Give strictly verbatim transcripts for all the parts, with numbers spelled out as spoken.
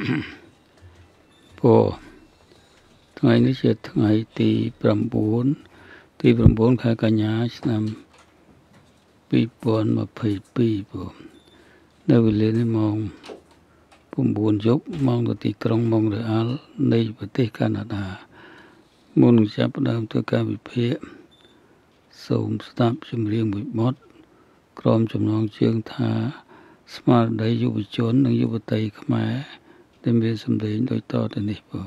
poថ្ងៃនេះជាថ្ងៃទី9ទី9ខែកញ្ញាឆ្នាំពីរពាន់ម្ភៃពីរpoនៅវេលានេះម៉ោង9យប់ម៉ោងទៅទីក្រុងម៉ុងរ៉េអាល់នៃប្រទេសកាណាដាមុនចាប់ផ្ដើមធ្វើការវិភាគសូមស្ដាប់ចម្រៀងមួយបទក្រុមចំណងជើងថាស្មារតីយុវជននិងយុវតីខ្មែរដែលមានសម្លេងដូចតទៅនេះបង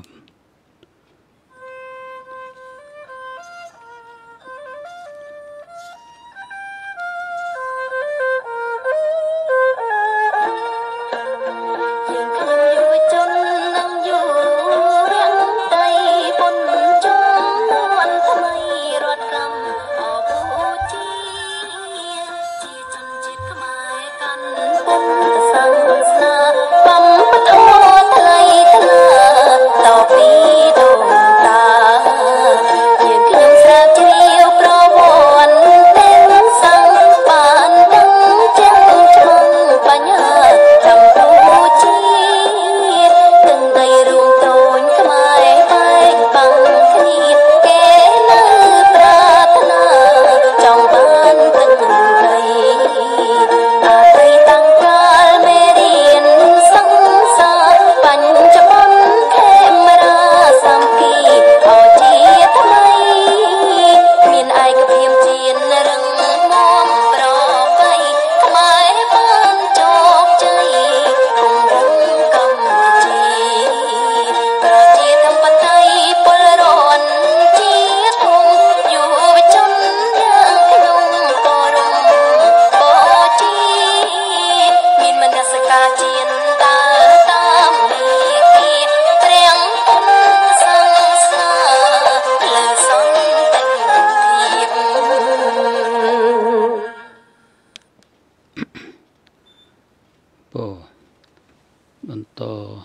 បន្ត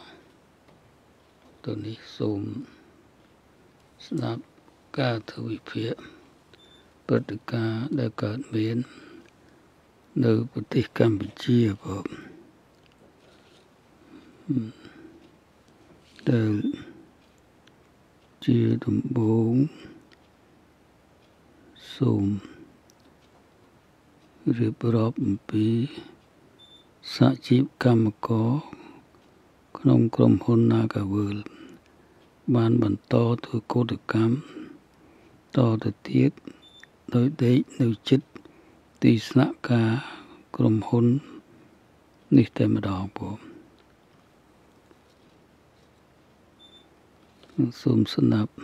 ទៅនេះសូមស្ដាប់ការធ្វើវិភាគព្រឹត្តិការណ៍ដែលកើតមាននៅប្រទេសកម្ពុជាបងដែលជាដំបូងសូមរៀបរាប់អំពីសហជីពកម្មករក្នុងក្រុមហ៊ុន Nagavel បានបន្តធ្វើកោតកម្មតទៅទៀតដោយដេកនៅជិតទីស្នាក់ការក្រុមហ៊ុននេះតែម្ដងបងសូមស្ដាប់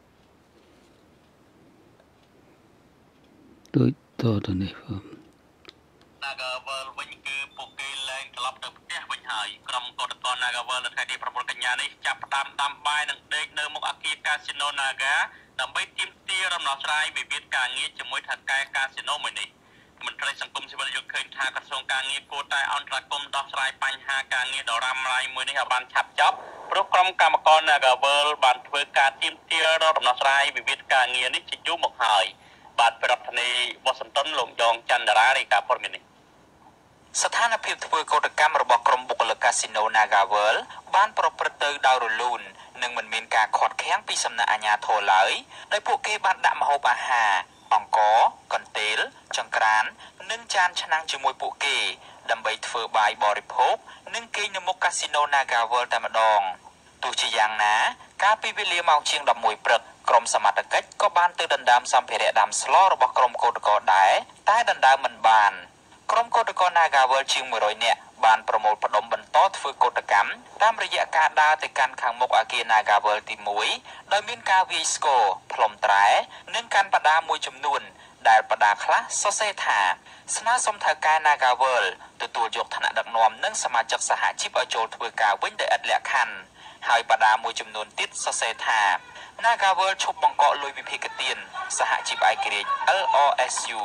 ដូចតទៅនេះបង Nagavel វិញគឺពួកគេលែងត្រឡប់ទៅផ្ទះវិញហើយក្រុមកោតក្រ Nagavel នៅថ្ងៃទី9កញ្ញានេះចាប់ផ្ដើមដាំបាយនិងដេកនៅមុខអគារកាស៊ីណូ Naga ដើម្បីទាមទារដំណោះស្រាយវិវាទការងារជាមួយថៅកែកាស៊ីណូមួយនេះមន្ត្រីសង្គមស៊ីវិលយល់ឃើញថាក្រសួងការងារគួរតែអន្តរាគមន៍ដោះស្រាយបញ្ហាការងារដ៏រ៉ាំរ៉ៃមួយនេះឲ្យបានឆាប់ចប់ព្រោះក្រុមកម្មករ Nagavel បានធ្វើការទាមទាររកដំណោះស្រាយវិវាទការងារនេះជាយូរមកហើយបាទប្រធានាធិបតីវ៉ាស៊ីនតោនលោកយ៉ងច័ន្ទរារាយការណ៍ព័ត៌មាននេះស្ថានភាពធ្វើកោតកម្មរបស់ក្រុមបុគ្គលិកកាស៊ីណូ Nagavel បានប្រព្រឹត្តទៅដោយរលូននិងមិនមានការខាត់ខាំងពីសំណាក់អាជ្ញាធរឡើយដោយពួកគេបានដាក់ម្ហូបអាហារអង្ករកន្ទេលចង្ក្រាននិងចានឆ្នាំងជាមួយពួកគេដើម្បីធ្វើបាយបរិភោគនិងគេងនៅមុខកាស៊ីណូ Nagavel តែម្ដងទោះជាយ៉ាងណាកាលពីវេលាម៉ោងជាង11ព្រឹកក្រុមសមត្ថកិច្ចក៏បានទៅដណ្ដើមសម្ភារៈដាំស្លរបស់ក្រុមកោតក្រដែរតែដណ្ដើមមិនបានក្រុមកោតក្រ Nagavel ជាង100នាក់បានប្រមូលផ្ដុំបន្តធ្វើកោតកម្មតាមរយៈការដើរទៅកាន់ខាងមុខអគារ Nagavel ទី1ដោយមានការវាយស្គរផ្លុំត្រែនិងកាន់បដាមួយចំនួនដែលបដាខ្លះសរសេរថាស្នើសុំថៅកែ Nagavel ទទួលយកឋានៈដឹកនាំនិងសមាជិកសហជីពឲ្យចូលធ្វើការវិញដោយឥតលក្ខខណ្ឌហើយបដាមួយចំនួនទៀតសរសេរថា Nagavel ឈប់បង្កក់លុយវិភាគទានសហជីពឯករាជ្យ L R S U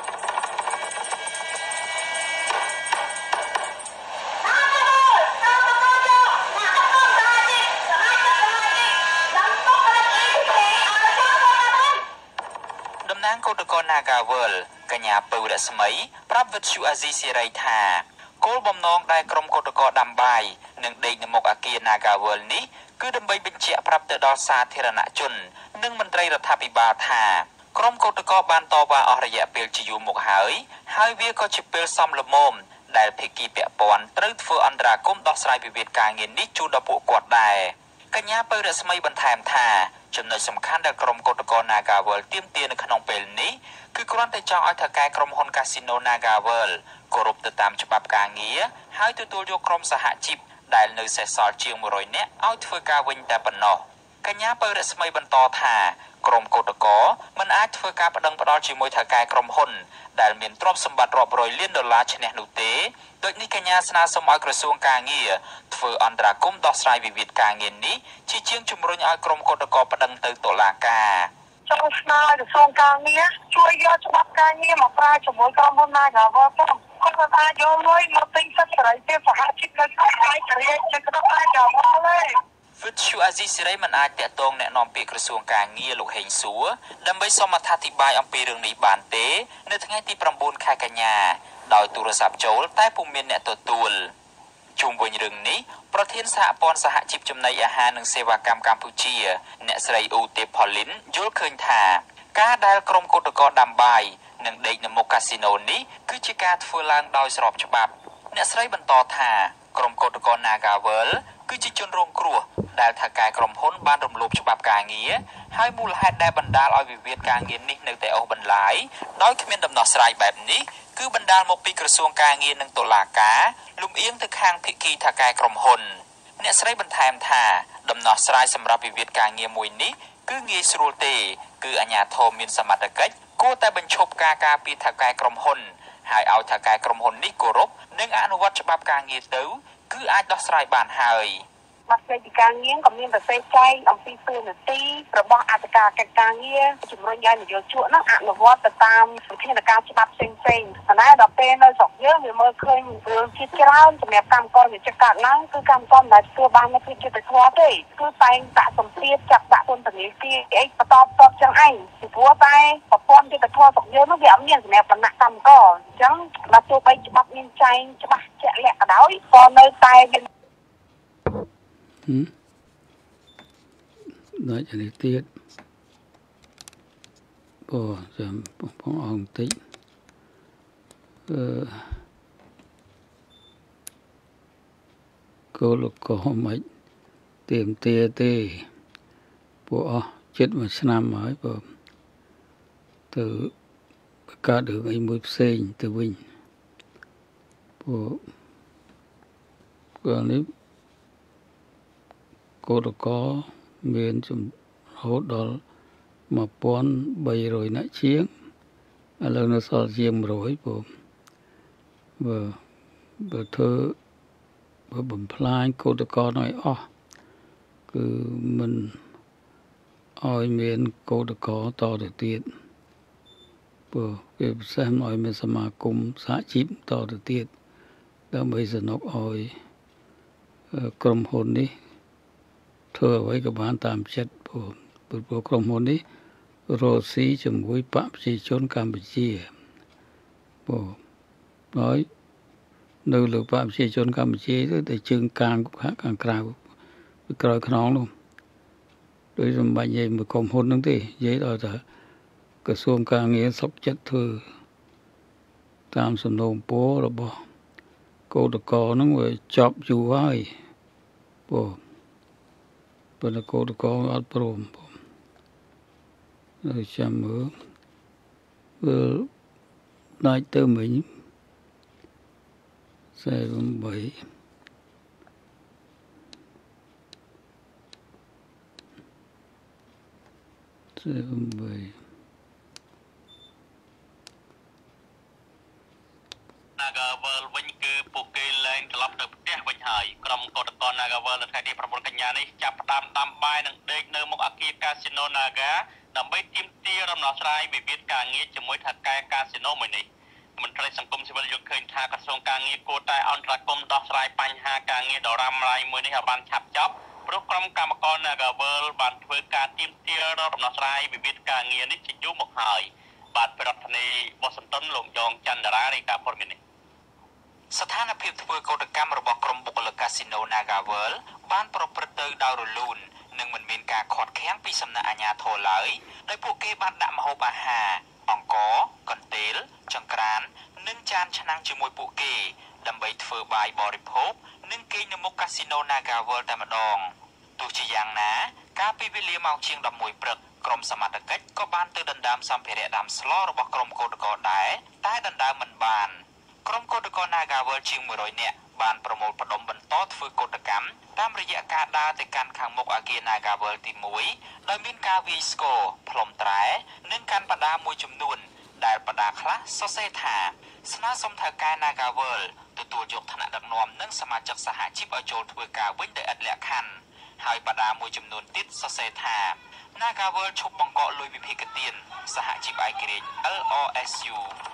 តំណាងកោតក្រ Nagavel កញ្ញាពៅរស្មីប្រាប់វិទ្យុអាស៊ីសេរីថាគោលបំណងដែលក្រុមកោតក្រដាំបាយនិងដេកនៅមុខអគារ Nagawal នេះគឺដើម្បីបញ្ជាក់ប្រាប់ទៅដល់សាធារណជននិងមន្ត្រីរដ្ឋាភិបាលថាក្រុមកោតក្របានតវ៉ាអស់រយៈពេលជាយូរមកហើយហើយវាក៏ជាពេលសមល្មមដែលភាគីពាក់ព័ន្ធត្រូវធ្វើអន្តរាគមន៍ដោះស្រាយវិវាទការងារនេះជូនដល់ពួកគាត់ដែរកញ្ញាពៅរស្មីបន្ថែមថាចំណុចសំខាន់ដែលក្រុមកោតក្រ Nagawal ទាមទារនៅក្នុងពេលនេះគឺគ្រាន់តែចង់ឲ្យថៅកែក្រុមហ៊ុន Casino Nagawal គោរពទៅតាមច្បាប់ការងារហើយទទួលយកក្រុមសហជីពដែលនៅសេសសល់ជាងមួយរយនាក់ឲ្យធ្វើការវិញតែប៉ុណ្ណោះកញ្ញាពៅរស្មីបន្តថាក្រុមកោតក្រមិនអាចធ្វើការប្តឹងផ្តល់ជាមួយថៅកែក្រុមហ៊ុនដែលមានទ្រព្យសម្បត្តិរាប់រយលានដុល្លារឈ្នះនោះទេដូចនេះកញ្ញាស្នើសុំឲ្យក្រសួងការងារធ្វើអន្តរាគមន៍ដោះស្រាយវិវាទការងារនេះជាជាងជំរុញឲ្យក្រុមកោតក្រប្តឹងទៅតុលាការចូលស្នើក្រសួងការងារជួយយកច្បាប់ការងារមកប្រើជាមួយក្រុមហ៊ុន Nagawal ផងគាត់ក៏អាចយកលុយមកទិញសិទ្ធិសេរីភាពសហជីពនៅក្នុងឯករាជ្យនៅក្នុង Nagawal ដែរវិទ្យុអាស៊ីសេរីមិនអាចតាក់ទងแนะនាំពាក្យក្រសួងការងារលោកហេងសួរដើម្បីសូមអធិប្បាយអំពីរឿងនេះបានទេនៅថ្ងៃទី៩ខែកញ្ញាដោយទូរស័ព្ទចូលតែពុំមានអ្នកទទួលជុំវិញរឿងនេះប្រធានសហព័ន្ធសហជីពចំណីអាហារនិងសេវាកម្មកម្ពុជាអ្នកស្រីអ៊ូទេផូលីនយល់ឃើញថាការដែលក្រុមកោតក្រដាំបាយនិងដេកនៅមុខកាស៊ីណូនេះគឺជាការធ្វើឡើងដោយស្របច្បាប់អ្នកស្រីបន្តថាក្រុមកោតក្រ Nagawal គឺជាជនរងគ្រោះដែលថៅកែក្រុមហ៊ុនបានរំលោភច្បាប់ការងារហើយមូលហេតុដែលបណ្ដាលឲ្យវិវាទការងារនេះនៅតែអូសបន្លាយដោយគ្មានដំណោះស្រាយបែបនេះគឺបណ្ដាលមកពីក្រសួងការងារនិងតុលាការលំអៀងទៅខាងភាគីថៅកែក្រុមហ៊ុនអ្នកស្រីបន្ថែមថាដំណោះស្រាយសម្រាប់វិវាទការងារមួយនេះគឺងាយស្រួលទេគឺអាជ្ញាធរមានសមត្ថកិច្ចគួរតែបញ្ឈប់ការការពារថៅកែក្រុមហ៊ុនហើយឲ្យថៅកែក្រុមហ៊ុននេះគោរពនិងអនុវត្តច្បាប់ការងារទៅគឺអាចដោះស្រាយបានហើយមតិពីការងារក៏មានប្រសិទ្ធចែកអំពីទូនាទីរបស់អធិការកិច្ចការងារជំរុញឲ្យនយោជកនោះអនុវត្តទៅតាមវិធានការច្បាប់ផ្សេងផ្សេងប៉ុន្តែដល់ពេលនៅស្រុកយើងវាមើលឃើញរឿងជាច្រើនសម្រាប់កម្មករវិជ្ជាកាត់ឡើងគឺកម្មករមិនដែលទទួលបាននូវភាពយុត្តិធម៌ទេគឺតែងដាក់សម្ពាធចាប់ដាក់ពន្ធនាគារអីបន្តបន្តចឹងឯងពីព្រោះតែប្រព័ន្ធយុត្តិធម៌ស្រុកយើងនោះវាអត់មានសម្រាប់គណៈកម្មករអញ្ចឹងបើទោះបីច្បាប់មានចែងច្បាស់ជាក់លាក់ក៏ដោយក៏នៅតែមាន nói cho này tiết bỏ giảm phong ông tích ờ, cô lục có mấy tìm tia tê bỏ chết mà năm mới bỏ từ cả được ấy mới sinh từ bình bỏ còn nếu cô đã có miền trong hốt đó mà bón bày rồi nãy chiếng à lần nó so chiêng rồi bộ và và thơ và bẩm phai cô đã có nói ó cứ mình oi miền cô đã có to được tiền bộ cái xem oi miền sama cùng xã chim to được tiền đó bây giờ nó oiក្រុមហ៊ុននេះធ្វើអ្វីក៏បានតាមចិត្តព្រោះក្រុមហ៊ុននេះរកស៊ីជាមួយបកប្រជាជនកម្ពុជាព្រោះហើយនៅលើបកប្រជាជនកម្ពុជាទៅតែជើងកាងខាងក្រៅពីក្រោយខ្នងនោះដោយសម្បាញ់និយាយមួយក្រុមហ៊ុនហ្នឹងទេនិយាយដល់ថាក្រសួងការងារសុខចិត្តធ្វើតាមសំណូមពររបស់កោតក្រហ្នឹងវាចប់យូរហើយព្រោះប៉ុន្តែកោតក្រអត់ព្រមហើយចាំមើលវាដាច់ទៅមិញសេបំបីសេបំបីNagawal វិញគឺពួកគេឡើងត្រឡប់ទៅផ្ទះវិញហើយក្រុមកោតក្រ Nagawal នៅថ្ងៃទី៩កញ្ញានេះចាប់ផ្ដើមដាំបាយនិងដេកនៅមុខអគារ Casino Naga ដើម្បីទាមទារដំណោះស្រាយវិវាទការងារជាមួយថៅកែ Casino មួយនេះមន្ត្រីសង្គមស៊ីវិលយល់ឃើញថាក្រសួងការងារគួរតែអន្តរាគមន៍ដោះស្រាយបញ្ហាការងារដ៏រ៉ាំរ៉ៃមួយនេះឲ្យបានឆាប់ចប់ព្រោះក្រុមកម្មករ Nagawal បានធ្វើការទាមទារដំណោះស្រាយវិវាទការងារនេះជាយូរមកហើយបាទប្រធានាធិបតីបោះសន្ទុនលោកយ៉ងច័ន្ទរារាយការណ៍ព័ត៌មាននេះស្ថានភាពធ្វើកោតកម្មរបស់ក្រុមបុគ្គលិកកាស៊ីណូ Nagaworld បានប្រព្រឹត្តទៅដោយរលូននិងមិនមានការខាត់ខាំងពីសំណាក់អាជ្ញាធរឡើយដោយពួកគេបានដាក់ម្ហូបអាហារអង្ករកន្ទេលចង្ក្រាននិងចានឆ្នាំងជាមួយពួកគេដើម្បីធ្វើបាយបរិភោគនិងគេងនៅមុខកាស៊ីណូ Nagaworld តែម្ដងទោះជាយ៉ាងណាកាលពីវេលាម៉ោងជាងដប់មួយព្រឹកក្រុមសមត្ថកិច្ចក៏បានទៅដណ្ដើមសម្ភារៈដាំស្លរបស់ក្រុមកោតក្រដែរតែដណ្ដើមមិនបានក្រុមកោតក្រ Nagaworld ជាងមួយរយនាក់បានប្រមូលផ្ដុំបន្តធ្វើកោតកម្មតាមរយៈការដើរទៅកាន់ខាងមុខអគារ Nagaworld ទីមួយដោយមានការវាយស្គរផ្លុំត្រែនិងកាន់បដាមួយចំនួនដែលបដាខ្លះសរសេរថាស្នើសុំថៅកែ Nagaworld ទទួលយកឋានៈដឹកនាំនិងសមាជិកសហជីពឲ្យចូលធ្វើការវិញដោយឥតលក្ខខណ្ឌហើយបដាមួយចំនួនទៀតសរសេរថា Nagaworld ឈប់បង្កក់លុយវិភាគទានសហជីពឯករាជ្យ L R S U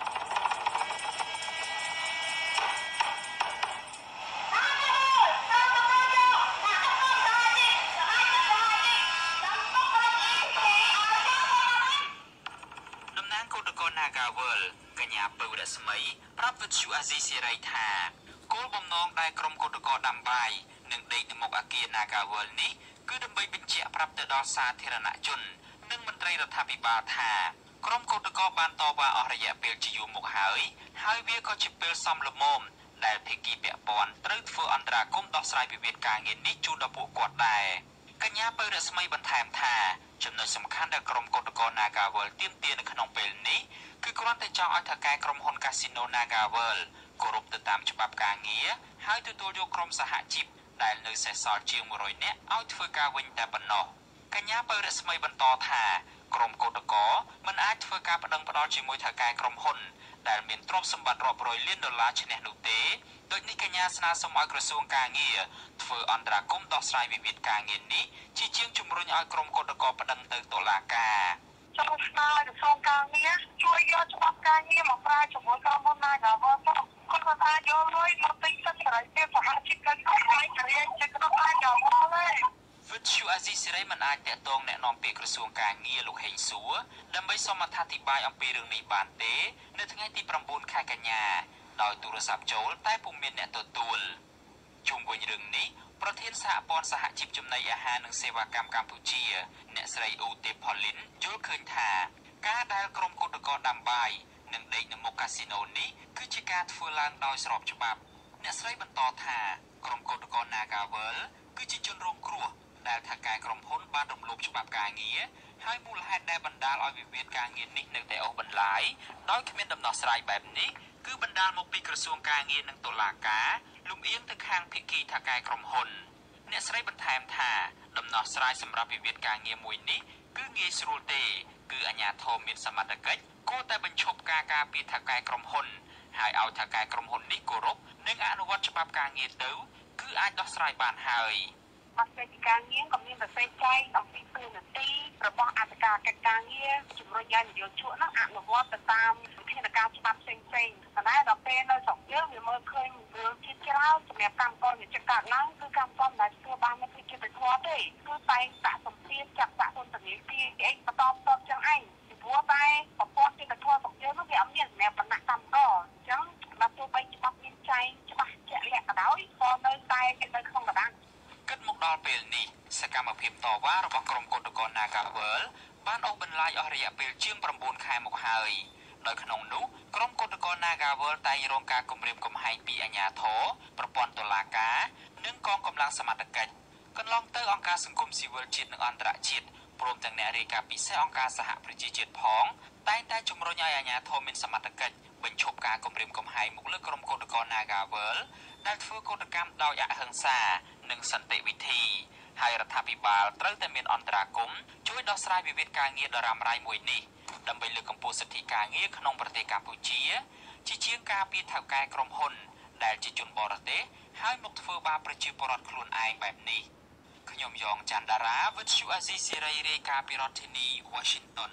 Nagaworld កញ្ញាពៅរស្មីប្រាប់វិទ្យុអាស៊ីសេរីថាគោលបំណងដែលក្រុមកោតក្រដាំបាយនិងដេកនៅមុខអគារ Nagaworld នេះគឺដើម្បីបញ្ជាក់ប្រាប់ទៅដល់សាធារណជននិងមន្ត្រីរដ្ឋាភិបាលថាក្រុមកោតក្របានតវ៉ាអស់រយៈពេលជាយូរមកហើយហើយវាក៏ជាពេលសមល្មមដែលភាគីពាក់ព័ន្ធត្រូវធ្វើអន្តរាគមន៍ដោះស្រាយវិវាទការងារនេះជូនដល់ពួកគាត់ដែរកញ្ញាពៅរស្មីបន្ថែមថាចំណុចសំខាន់ដែលក្រុមកោតក្រ Nagaworld ទាមទារនៅក្នុងពេលនេះគឺគ្រាន់តែចង់ឲ្យថៅកែក្រុមហ៊ុនកាស៊ីណូ Nagaworld គោរពទៅតាមច្បាប់ការងារហើយទទួលយកក្រុមសហជីពដែលនៅសេសសល់ជាងមួយរយនាក់ឲ្យធ្វើការវិញតែប៉ុណ្ណោះកញ្ញាពៅរស្មីបន្តថាក្រុមកោតក្រមិនអាចធ្វើការប្តឹងផ្តល់ជាមួយថៅកែក្រុមហ៊ុនដែលមានទ្រព្យសម្បត្តិរាប់រយលានដុល្លារឈ្នះនោះទេដូចនេះកញ្ញាស្នើសុំឲ្យក្រសួងការងារធ្វើអន្តរាគមន៍ដោះស្រាយវិវាទការងារនេះជាជាងជំរុញឲ្យក្រុមកោតក្រប្តឹងទៅតុលាការចូលស្នើក្រសួងការងារជួយយកច្បាប់ការងារមកប្រើជាមួយក្រុមហ៊ុន Nagaworld គាត់គាត់អាចយកលុយមកទិញសិទ្ធិសេរីភាពសហជីពកាន់តែឯករាជ្យជាក្រុម Nagaworld ទេវិទ្យុអាស៊ីសេរីមិនអាចតាក់ទងแนะនាំពាក្យក្រសួងការងារលោកហេងសួរដើម្បីសូមអត្ថាធិប្បាយអំពីរឿងនេះបានទេនៅថ្ងៃទីប្រាំបួនខែកញ្ញាដោយទូរស័ព្ទចូលតែពុំមានអ្នកទទួលជុំវិញរឿងនេះប្រធានសហព័ន្ធសហជីពចំណីអាហារនិងសេវាកម្មកម្ពុជាអ្នកស្រីអ៊ូទេផូលីនយល់ឃើញថាការដែលក្រុមកោតក្រដាំបាយនិងដេកនៅមុខកាស៊ីណូនេះគឺជាការធ្វើឡើងដោយស្របច្បាប់អ្នកស្រីបន្តថាក្រុមកោតក្រ Nagaworld គឺជាជនរងគ្រោះដែលថៅកែក្រុមហ៊ុនបានរំលោភច្បាប់ការងារហើយមូលហេតុដែលបណ្ដាលឲ្យវិវាទការងារនេះនៅតែអូសបន្លាយដោយគ្មានដំណោះស្រាយបែបនេះគឺបណ្ដាលមកពីក្រសួងការងារនិងតុលាការលំអៀងទៅខាងភាគីថៅកែក្រុមហ៊ុនអ្នកស្រីបន្ថែមថាដំណោះស្រាយសម្រាប់វិវាទការងារមួយនេះគឺងាយស្រួលទេគឺអាជ្ញាធរមានសមត្ថកិច្ចគួរតែបញ្ឈប់ការការពារថៅកែក្រុមហ៊ុនហើយឲ្យថៅកែក្រុមហ៊ុននេះគោរពនិងអនុវត្តច្បាប់ការងារទៅគឺអាចដោះស្រាយបានហើយមន្ត្រីការងារក៏មានប្រសិទ្ធចែងអំពីទូនាទីរបស់អធិការកិច្ចការងារជំរុញឲ្យនយោជកនោះអនុវត្តទៅតាមវិធានការច្បាប់ផ្សេងផ្សេងប៉ុន្តែដល់ពេលនៅស្រុកយើងវាមើលឃើញរឿងជាច្រើនសម្រាប់កម្មករវិជ្ជាការឡើងគឺកម្មករមិនដែលទទួលបាននូវប្រជាធម៌ទេគឺតែសាក់សម្ពាធចាប់ដាក់ពន្ធនាគារអីបន្តបន្តចឹងឯងពីព្រោះតែប្រព័ន្ធយុត្តិធម៌ស្រុកយើងនោះវាអត់មានសម្រាប់បណ្ណៈកម្មករអញ្ចឹងបើទោះបីច្បាប់មានចែងច្បាស់ជាក់លាក់ក៏ដោយក៏នៅតែនៅក្នុងកណ្ដាលគិតមកដល់ពេលនេះសកម្មភាពតវ៉ារបស់ក្រុមកោតក្រ Nagaworld បានអូសបន្លាយអស់រយៈពេលជាងប្រាំបួនខែមកហើយដោយក្នុងនោះក្រុមកោតក្រ Nagaworld តែងរងការគំរាមកំហែងពីអាជ្ញាធរប្រព័ន្ធតុលាការនិងកងកម្លាំងសមត្ថកិច្ចកន្លងទៅអង្គការសង្គមស៊ីវិលជាតិនិងអន្តរជាតិព្រមទាំងអ្នករាយការណ៍ពិសេសអង្គការសហប្រជាជាតិផងតែងតែជំរុញឲ្យអាជ្ញាធរមានសមត្ថកិច្ចបញ្ឈប់ការគំរាមកំហែងមកលើក្រុមកោតក្រ Nagaworld ដែលធ្វើកោតកម្មដោយអហិង្សានិងសន្តិវិធីហើយរដ្ឋាភិបាលត្រូវតែមានអន្តរាគមន៍ជួយដោះស្រាយវិវាទការងារដ៏រ៉ាំរ៉ៃមួយនេះដើម្បីលើកកម្ពស់សិទ្ធិការងារក្នុងប្រទេសកម្ពុជាជាជាងការពីថៅកែក្រុមហ៊ុនដែលជាជនបរទេសហើយមកធ្វើបាបប្រជាពលរដ្ឋខ្លួនឯងបែបនេះខ្ញុំយ៉ងច័ន្ទដារាវិទ្យុអាស៊ីសេរីរាយការណ៍ពីរដ្ឋធានី Washington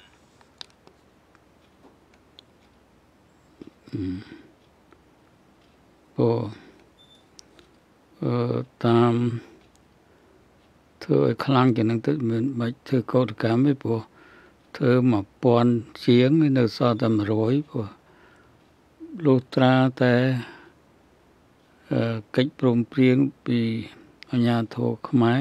អូអឺតាមធ្វើឲ្យខ្លាំងជាងនឹងទៅមិនបាច់ធ្វើកោតកម្មទេព្រោះធ្វើមួយពាន់ជាងនៅសល់តែមួយរយព្រោះលុះត្រាតែកិច្ចព្រមព្រៀងពីអាជ្ញាធរខ្មែរ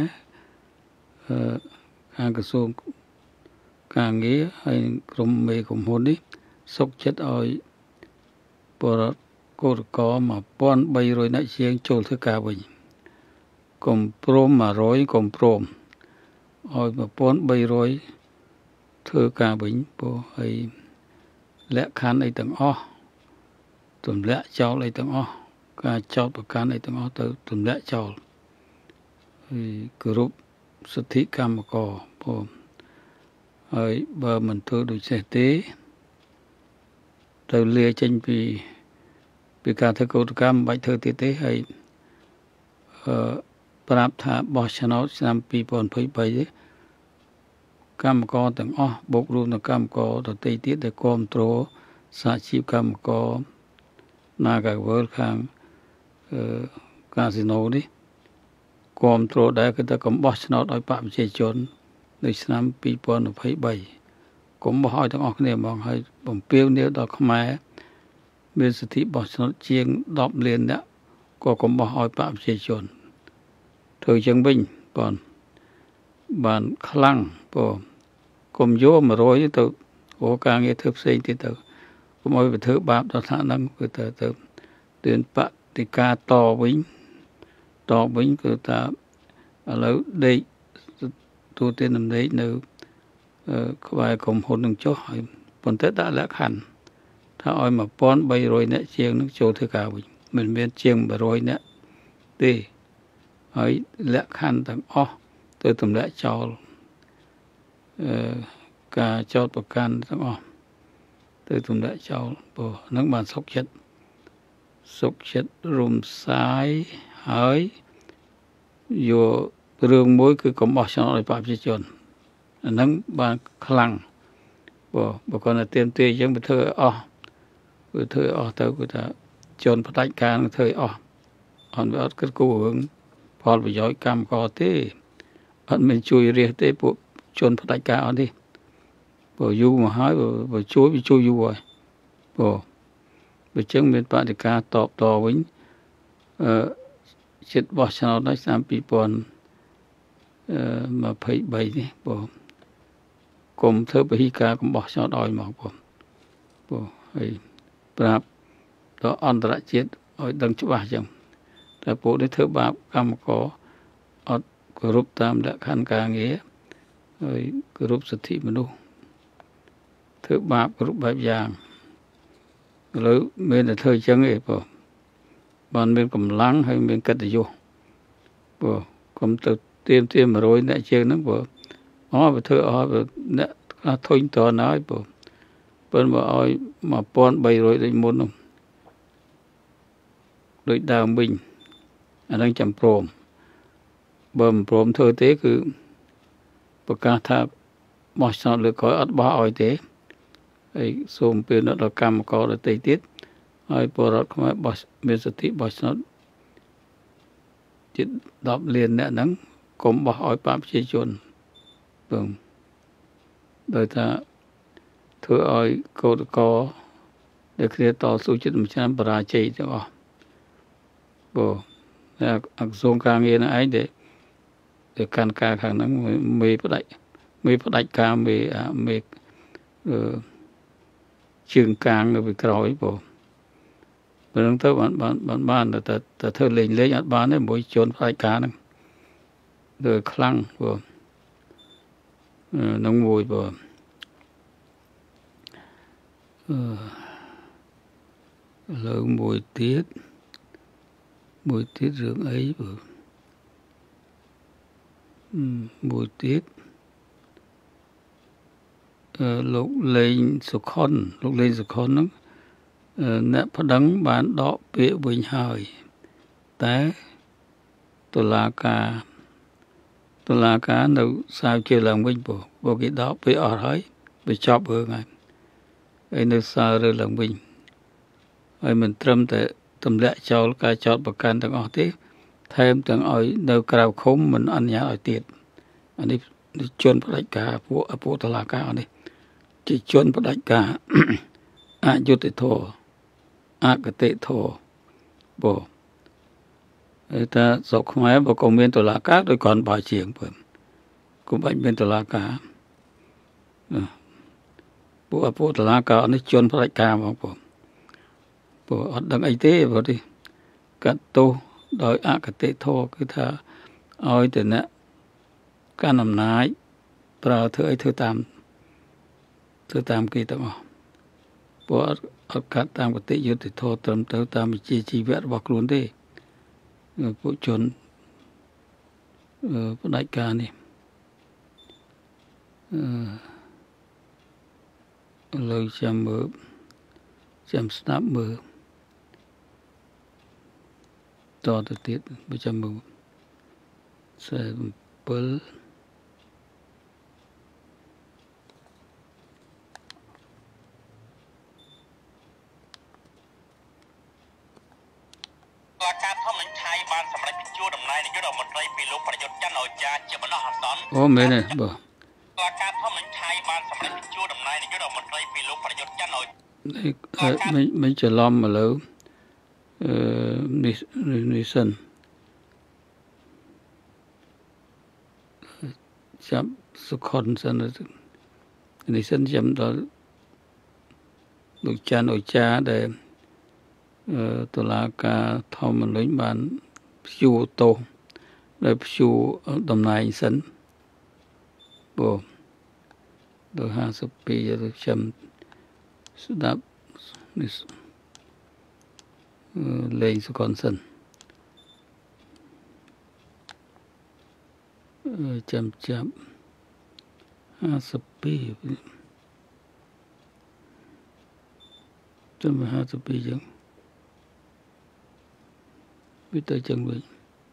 ខាងក្រសួងការងារហើយក្រុមមេក្រុមហ៊ុននេះសុខចិត្តឲ្យបរិវត្តកោតក្រ một nghìn ba trăm នាក់ជាងចូលធ្វើការវិញកុំព្រម100កុំព្រមឲ្យ một nghìn ba trăm ធ្វើការវិញព្រោះហើយលក្ខខណ្ឌអីទាំងអស់ទម្លាក់ចោលអីទាំងអស់ការចោទប្រកាន់អីទាំងអស់ទៅទម្លាក់ចោលហើយគោរពសិទ្ធិកម្មករព្រោះហើយបើមិនធ្វើដូច្នេះទេទៅលាចេញពីពីការធ្វើកោតកម្មមិនបាច់ធ្វើទៀតទេហើយអឺប្រាប់ថាបោះឆ្នោតឆ្នាំពីរពាន់ยี่สิบสามទេកម្មករទាំងអស់បូករួមនឹងកម្មករដទៃទៀតដែលគ្រប់គ្រងសហជីពកម្មករ Nagavel ខាងអឺកាស៊ីណូនេះគ្រប់គ្រងដែរគឺថាកុំបោះឆ្នោតឲ្យបកប្រជាជននៅឆ្នាំពីរពាន់ยี่สิบสามកុំបោះឲ្យទាំងអស់គ្នាហ្មងហើយបំពេញនាវដល់ខ្មែរមានសិទ្ធិបោះឆ្នោតជាងដប់លាននាក់ក៏កុំបោះឲ្យបកប្រជាជនធ្វើចឹងវិញបងបានខ្លាំងបងកុំយក100ទៅអូការងារធ្វើផ្សេងទៀតទៅកុំឲ្យទៅធ្វើបាបដល់ថ្នាក់ហ្នឹងគឺទៅទៅទឿនបតិកាតវិញតវិញគឺថាឥឡូវដេកទូទានដំណេកនៅក្បែរក្រុមហ៊ុននឹងចុះហើយប៉ុន្តែដាក់លក្ខខណ្ឌថាឲ្យ một nghìn ba trăm នាក់ជាងនឹងចូលធ្វើការវិញមិនមែនជាង100នាក់ទេហើយលក្ខខណ្ឌទាំងអស់ទៅទម្លាក់ចោលអឺការចោទប្រកាន់ទាំងអស់ទៅទម្លាក់ចោលព្រោះនឹងបានសុខចិត្តសុខចិត្តរំសាយហើយយករឿងមួយគឺកុំបោះឆ្នោតឲ្យប្រជាជនអានឹងបានខ្លាំងព្រោះបើគាត់ទៅទៀមទាអញ្ចឹងទៅធ្វើឲ្យអស់គឺធ្វើអស់ទៅគឺថាជនផ្ដាច់ការនឹងធ្វើឲ្យអស់អត់វាអត់គិតគូររឿងផលប្រយោជន៍កម្មករទេអត់មានជួយរាជទេពួកជនផ្ដាច់ការអត់ទេព្រោះយូរមកហើយបើជួយវាជួយយូរហើយព្រោះបើចឹងមានបដិការតបតវិញអឺចិត្តបោះឆ្នោតដល់ឆ្នាំពីរពាន់ยี่สิบสามនេះព្រោះគុំធ្វើពហិការកុំបោះឆ្នោតឲ្យមកព្រោះព្រោះហើយប្រាប់ដល់អន្តរជាតិឲ្យដឹងច្បាស់ចឹងតែពួកនេះធ្វើបាបកម្មករអត់គោរពតាមលក្ខខណ្ឌការងារហើយគោរពសិទ្ធិមនុស្សធ្វើបាបគ្រប់បែបយ៉ាងឥឡូវមានតែធ្វើចឹងឯងព្រោះបានមានកម្លាំងហើយមានកិត្តិយសព្រោះកុំទៅទៀមទា100អ្នកជាងហ្នឹងព្រោះអស់បើធ្វើអស់អ្នកខ្លះធុញតនហើយព្រោះប៉ុន្តែបើឲ្យ một nghìn ba trăm ដូចមុននោះដូចដើមវិញអានឹងចាំព្រមបើមិនព្រមធ្វើទេគឺប្រកាសថាបោះឆ្នោតលើកក្រោយអត់បោះឲ្យទេហើយសូមពេលដល់កម្មករដទៃទៀតហើយពលរដ្ឋខ្មែរបោះមានសិទ្ធិបោះឆ្នោតជិត10លានអ្នកហ្នឹងកុំបោះឲ្យបកប្រជាជនបងដោយថាធ្វើឲ្យកោតក្រដែលគ្នាតស៊ូចិត្តមួយឆ្នាំបរាជ័យទាំងអស់បងអក្រសួងការងារនឹងឯងដែលទៅកាន់ការខាងហ្នឹងមេផ្ដាច់មេផ្ដាច់ការមេមេអឺជើងកាងនៅពីក្រោយបងបើនឹងទៅបានបានបានបានតែតែធ្វើលេងលេងអត់បានទេមួយជនផ្ដាច់ការហ្នឹងទៅខ្លាំងបងនឹងមួយបងអឺលើមួយទៀតមួយទៀតរឿងអីបងមួយទៀតអឺលោកលេងសុខុនលោកលេងសុខុនហ្នឹងអ្នកប្តឹងបានដកពាក្យវិញហើយតែតុលាការតុលាការនៅសាវជាឡើងវិញព្រោះពួកគេដកពាក្យអស់ហើយបញ្ចប់រឿងហើយហើយនៅសាវរើឡើងវិញហើយមិនត្រឹមតែទម្លាក់ចោលការចោទប្រកាន់ទាំងអស់ទេថែមទាំងឲ្យនៅក្រៅឃុំមិនអនុញ្ញាតឲ្យទៀតអានេះជនផ្ដាច់ការពួកពួកតុលាការនេះជាជនផ្ដាច់ការអយុត្តិធម៌អកតេធម៌បង ta sọc máy bảo công viên tổ lá cá tôi còn bài chuyện bữa cũng bệnh viên tổ lá cá bộ bộ tổ lá cá nó chôn phải cá mà bộ bộ ở đằng ấy thế bộ đi cắt tô đòi ác cái tê thô cái thà oi từ nè cá nằm nái bảo thưa ấy thưa tam thưa tam kỳ tao bộ ở cắt tam cái tê vô thì thô tầm tới tam chi chi vẽ bọc luôn đi bộ chôn bộ đại ca này lời chăm mơ chăm snap mơ to từ tiết bây chăm mơ sẽ bớt ô mấy này bờ mấy mấy chờ lom mà lớn nuôi sân chấm số con sân rồi nuôi sân chấm đó được cha nội cha để tổ là cả thao mình lấy bàn siêu tô để siêu đồng này sân bộ đồ hàng sấp pi rồi chấm đáp lên số con sân chấm chấm hàng sấp pi chấm hàng sấp pi chứ biết tới chân mình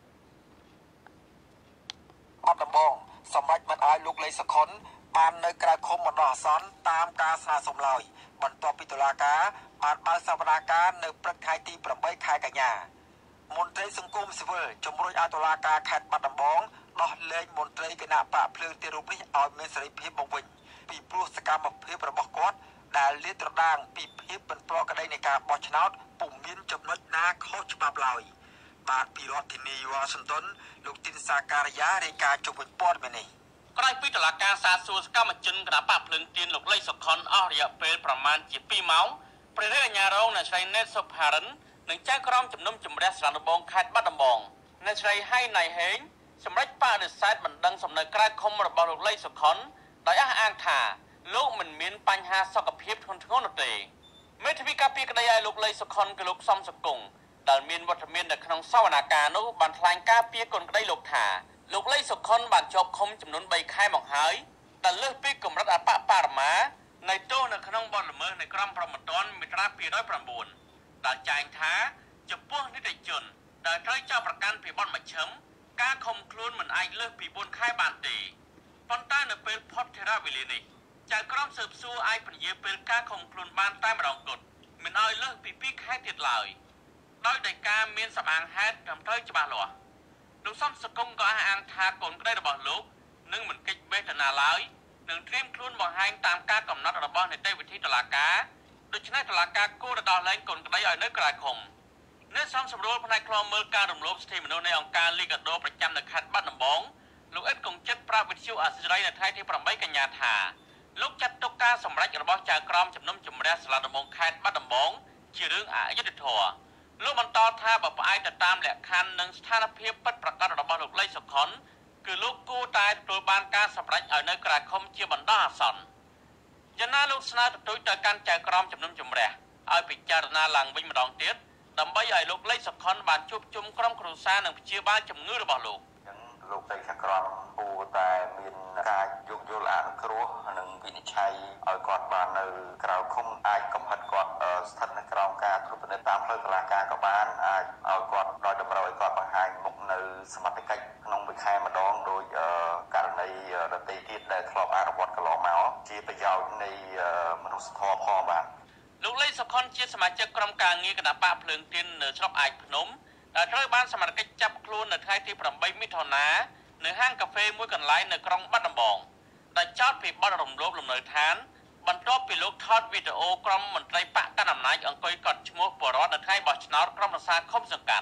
bắt đầm bongสมัยมันอายลูกเลยสักคนบานในกระคมมันดอซ้อนตามกาสนาสมลอยบรรทบปิตุลากาบานบานสัปดาห์การในประเทศที่ประเทศไทยกันยามนตรีสังคมสิเวอร์จมรุ่ยอาตุลากาแคดบัดดำบองล้อเล่นมนตรีกนาปะเพลิงเตรุปนี้เอาเมสริพิบวิญปีปลุกสกามเพียบระบบกอดได้เลี้ยตระด่างปีเพียบเป็นปลอกระไดในการบอชนาดปุ่มมินจมนดนาโคชบาบลอยบาดปีรอดที่นิวอสันตันลูกตินสาการยาในการจุบปอดเมนี่ใกล้ปีตลาดการซาซูสก้ามาจุนกระปะเพลิงเตียนลูกไล่สกอนอริยาเป็นประมาณจีปีเมาประเทศยาโรงในใช้เนสพารันหนึ่งใจกรอมจุ่มน้ำจุ่มแร่สารบองคัดบัดดำบองในใช้ให้ในเฮงสำหรับป้าเดือดไซด์บันดังสำนักกระคมระบาลูกไล่สกอนโดยอ้างถ่าลูกมันมีนปัญหาสกปรกทนทุนนเตะเมื่อทวีกาปีกระยายลูกไล่สกอนกับลูกซ้อมสกุงดันมีนวัฒมีนในขนมเศร้านาการนุบันทลายกาเปียกลก็ได้ลูกถ่าลูกไล่สกอนบันจบคมจำนวนใบไข่หมอกหายแต่เลือกปีกลมรัดอาปะปาร์มาในโต้ในขนมบอลละเมอในกรัมประมาตอนมีตราปีร้อยประมูลแต่ใจท้าจะป้วงที่ได้จนแต่ใช้เจ้าประกันผีบอลมาเฉิมกาคมคลุนเหมือนไอเลือกผีบนไข่บานตีปอนต้าในเป็นพอดเทราวิลินีจากกรัมสืบสู้ไอเป็นเยเป็นกาคมคลุนบานใต้มาดองกดเหมือนไอเลือกผีปีไข่ติดลอยโดยแต่การเมียนสมางแฮดทำเท่าจะบาหลัวลูกซ้ำสกุลก็อ่างทากลก็ได้ระบาดลูกนึ่งเหมือนกิจเวทนาลอยหนึ่งเตรียมคลุนบ่อให้ตามการกำหนดระบาดในเต้วิธีตลาดกาโดยชนะตลาดกากู้ระดอแรงกลก็ได้อ่อยเนื้อกระคมเนื้อซ้ำสำรวจภายในคลองเมืองการรวมรวมสถิติมนุษย์ในองค์การลีกโดประจำในขัดบ้านน้ำบองลูกเอ็ดกงจัดปราบวิชิวอาศิรัยในไทยที่ประไม่กันยาถาลูกจัดตกการสำรักระบาดจากกรอมจำนวนจุ่มแร่สลัดน้ำบองขัดบ้านน้ำบองชื่อเรื่องอายุติถัวลูกมันต่อท่าแบบไอแต่ตามแหลกคันหนึ่งสถานเพียบปัดประกันระบาดลูกไล่สกอนคือลูกกู้ตายตัวบานการสำรักเอาในกระคมเชี่ยบันดาสันยันน่าลูกสนาตัวจากการจ่ายกรอมจำนวนจุ่มแร่เอาไปจารณาหลังวิ่งมาดองเตี้ยดำใบใหญ่ลูกไล่สกอนบานชุบจุ่มกรอมครูซาหนึ่งเชี่ยบ้านจำเงือระบาดลูกลูกไล่สกอนปูแต่มีการยุกยุลานครัวหนึ่งวินิจฉัยเอากอดบานในกระคมไอกำพัดกอดสถานกรองการทุบในตามเรื่องตลาดการกับบ้านเอากอดโดยดำเนินกอดบางแห่งมุกในสมัติกิจน้องไปแค่มาดองโดยการในดนตรีที่ได้ครอบอาวัดกระหล่อเมาที่ไปยาวในมนุษย์ทอพอบ้านลูกเล่สกอนเชียสมาชิกกรมการงี้กระปะเพลิงตินเนื้อชอบไอพนมแต่เธอบ้านสมัติกิจจับครูในไทยที่ประไม่มิถนาในห้างกาแฟมวยกันไล่ในกรองบ้านน้ำบองแต่จอดผีบ้านรมรบลมเนยทานบรรทบปีลูกทอดวิดีโอกรมมันไตรปะกันนำนายอังกฤษกอดชมวปวดร้อนในไทยบอชนอตกรมรักษาคมสังกัด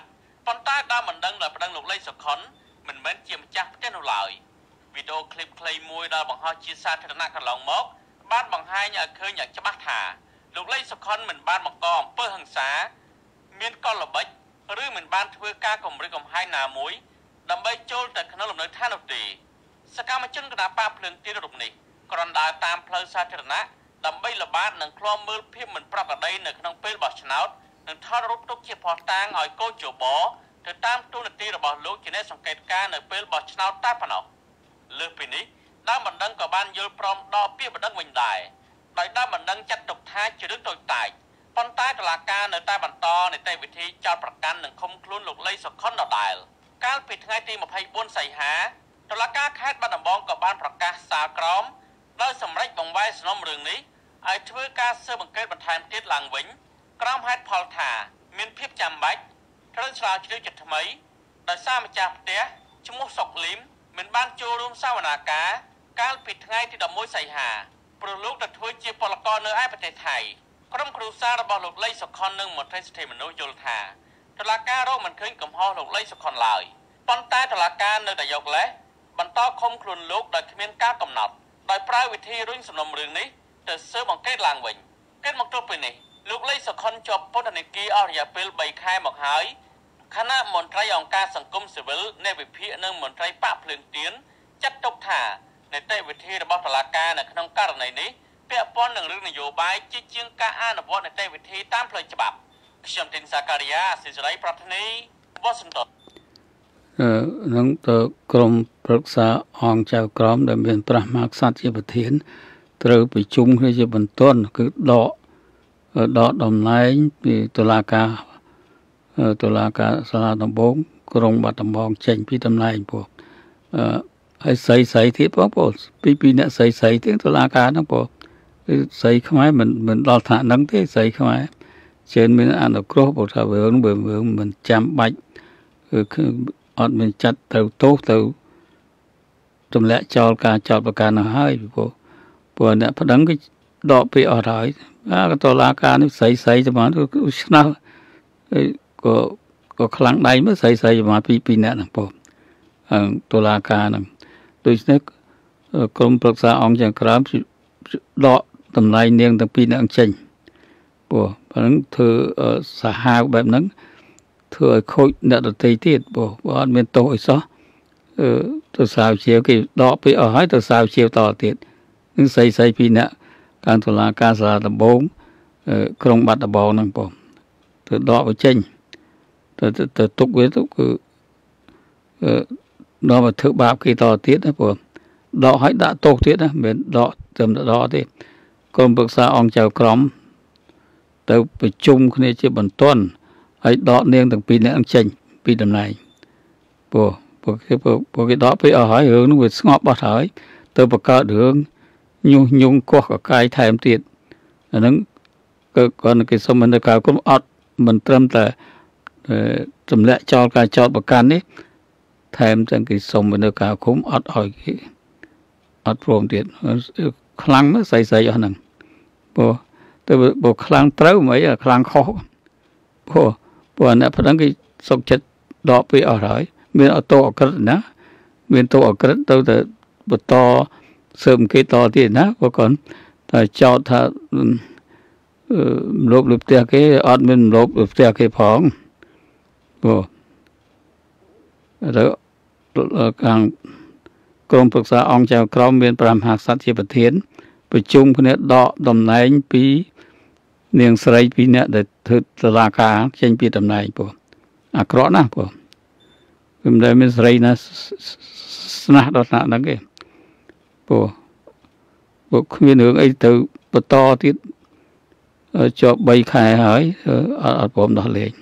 ប៉ុន្តែដើមមិនដឹងដល់ប្តឹងលោកលេងសុខុនមិនមែនជាម្ចាស់ផ្ទះនោះឡើយវីដេអូឃ្លីបខ្លីមួយដែលបង្ហោះជាសាធារណៈកន្លងមកបានបង្ហាញឲ្យឃើញយ៉ាងច្បាស់ថាលោកលេងសុខុនមិនបានបង្កអំពើហិង្សាមានកលល្បិចឬមិនបានធ្វើការគំរាមកំហែងណាមួយដើម្បីចូលទៅក្នុងលំនៅឋាននោះទេសកម្មជនគណបកភ្លើងទៀនរូបនេះគ្រាន់ដើរតាមផ្លូវសាធារណៈដើម្បីល្បាតនិងឃ្លាំមើលភាពមិនប្រក្រតីនៅក្នុងពេលបោះឆ្នោតនិងថតរូបទុកជាភស្តុតាងឲ្យកូនជបទៅតាមទូនាទីរបស់លោកជាអ្នកសង្កេតការណ៍នៅពេលបោះឆ្នោតតែប៉ុណ្ណោះលើសពីនេះដើមបណ្ដឹងក៏បានយល់ព្រមដល់ពាក្យបណ្ដឹងវិញដែរដោយដើមបណ្ដឹងចាត់ទុកថាជារឿងតូចតាចប៉ុន្តែតុលាការនៅតែបន្តនីតិវិធីចោទប្រកាន់និងឃុំខ្លួនលោកលេងសុខុនដដែលកាលពីថ្ងៃទីម្ភៃបួនសីហាតុលាការខេត្តបាត់ដំបងក៏បានប្រកាសសាលក្រមដោយសម្រេចបង្វែរសំណុំរឿងនេះឲ្យធ្វើការស៊ើបអង្កេតបន្ថែមទៀតឡើងវិញក្រោមហេតុផលថាមានភាពចាំបាច់ត្រូវស្រាវជ្រាវជាថ្មីដោយសារម្ចាស់ផ្ទះឈ្មោះសុកលីមមិនបានចូលរួមសវនាការកាលពីថ្ងៃទីដប់មួយសីហាព្រោះលោកទៅធ្វើជាពលករនៅឯប្រទេសថៃក្រុមគ្រួសាររបស់លោកលេងសុខុននិងមន្ត្រីសិទ្ធិមនុស្សយល់ថាតុលាការរកមិនឃើញកំហុសលោកលេងសុខុនឡើយប៉ុន្តែតុលាការនៅតែយកលេសបន្តឃុំខ្លួនលោកដោយគ្មានការកំណត់ដោយប្រើវិធីរុញសំណុំរឿងនេះទៅស៊ើបអង្កេតឡើងវិញគិតមកទល់ពេលនេះលោកលេងសុខុនជាប់ពន្ធនាគារអស់រយៈពេលបីខែមកហើយគណៈមន្ត្រីអង្គការសង្គមស៊ីវិលនៃវិភាគនិងមន្ត្រីបកភ្លើងទៀនចាត់ទុកថានីតិវិធីរបស់តុលាការនៅក្នុងករណីនេះពាក់ព័ន្ធនឹងរឿងនយោបាយជាជាងការអនុវត្តនីតិវិធីតាមផ្លូវច្បាប់ខ្ញុំទីនសាការីយ៉ាសិរីប្រធានីវ៉ាស៊ីនតោនអឺនឹងទៅក្រមប្រឹក្សាអង្គចៅក្រមដែលមានព្រះមហាក្សត្រជាប្រធានត្រូវប្រជុំគ្នាជាបន្ទាន់គឺដកដកតំណែងពីតុលាការតុលាការសាលាដំបងក្រុងបាត់ដំបងចេញពីតំណែងពួកអឺហើយស្រីស្រីទៀតបងប្អូនពីពីអ្នកស្រីស្រីទៀតតុលាការហ្នឹងបងស្រីខ្មែរមិនមិនដល់ថ្នាក់ហ្នឹងទេស្រីខ្មែរជឿនមានអនុគ្រោះបើថារឿងបើមិនចាំបាច់គឺអត់មានចាត់ទៅទោសទៅទម្លាក់ចោលការចោទប្រកាន់ហ្នឹងហើយព្រោះព្រោះអ្នកប្តឹងគឺដកពីអស់ហើយអាតុលាការនេះស្រីស្រីប្រហែលឆ្នោតក៏ក៏ខ្លាំងដៃមើលស្រីស្រីប្រហែលពីពីអ្នកហ្នឹងបងតុលាការហ្នឹងដូច្នេះក្រមប្រឹក្សាអង្គជាក្រមដកតម្លៃនាងទាំងពីរនាក់ចេញព្រោះប៉ណ្ណឹងធ្វើសាហាវបែបហ្នឹងធ្វើឲ្យខូចអ្នកដទៃទៀតព្រោះអត់មានទោសអីសោះអឺទៅសាវជាវគេដកពីអស់ហើយទៅសាវជាវតទៀតនឹងស្រីស្រីពីរនាក់កានតុលាការសាលាដំបងក្រុងបាត់ដំបងហ្នឹងបងទៅដកបញ្ចេញទៅទៅទុកវាទៅគឺអឺដល់មកធ្វើបាបគេតទៀតណាបងដកឲ្យដាក់ទោសទៀតណាមិនដកត្រឹមតែដកទេក្រុមប្រឹក្សាអង្គចៅក្រមទៅប្រជុំគ្នាជាបន្ទាន់ហើយដកនាងទាំងពីរនាក់ចេញពីតំណែងព្រោះព្រោះគេព្រោះគេដកពីអស់ហើយរឿងនោះវាស្ងប់បាត់ហើយទៅបង្កើតរឿងញុះញង់កោះកកាយថែមទៀតអាហ្នឹងក៏គាត់គេសុំមិនទៅកៅគុំអត់មិនត្រឹមតែទម្លាក់ចោលការចោទប្រកាន់នេះថែមទាំងគេសុំមិនទៅកៅគុំអត់ឲ្យគេអត់ព្រមទៀតខ្លាំងណាស់ស្អីស្អីអស់ហ្នឹងព្រោះទៅបើខ្លាំងត្រូវមិនអីខ្លាំងខុសព្រោះព្រោះអ្នកប្តឹងគេសុកចិត្តដកពីអស់ហើយមានអតោអក្រិតណាមានតោអក្រិតទៅតែបន្តស៊ើបអង្កេតតទៀតណាព្រោះគាត់តែចោទថាលបលើផ្ទះគេអត់មានលបលើផ្ទះគេផងព្រោះទៅខាងក្រុមប្រឹក្សាអង្គចៅក្រមមានព្រះមហាក្សត្រជាប្រធានប្រជុំគ្នាដកតំណែងពីនាងស្រីពីរនាក់ដែលធ្វើតុលាការចេញពីតំណែងព្រោះអាក្រក់ណាស់ព្រោះមិនដែលមានស្រីណាស្នះដល់ថ្នាក់ហ្នឹងទេព្រោះពួកគ្មានរឿងអីទៅបន្តទៀតជាប់បីខែហើយអត់អត់ព្រមដោះលែង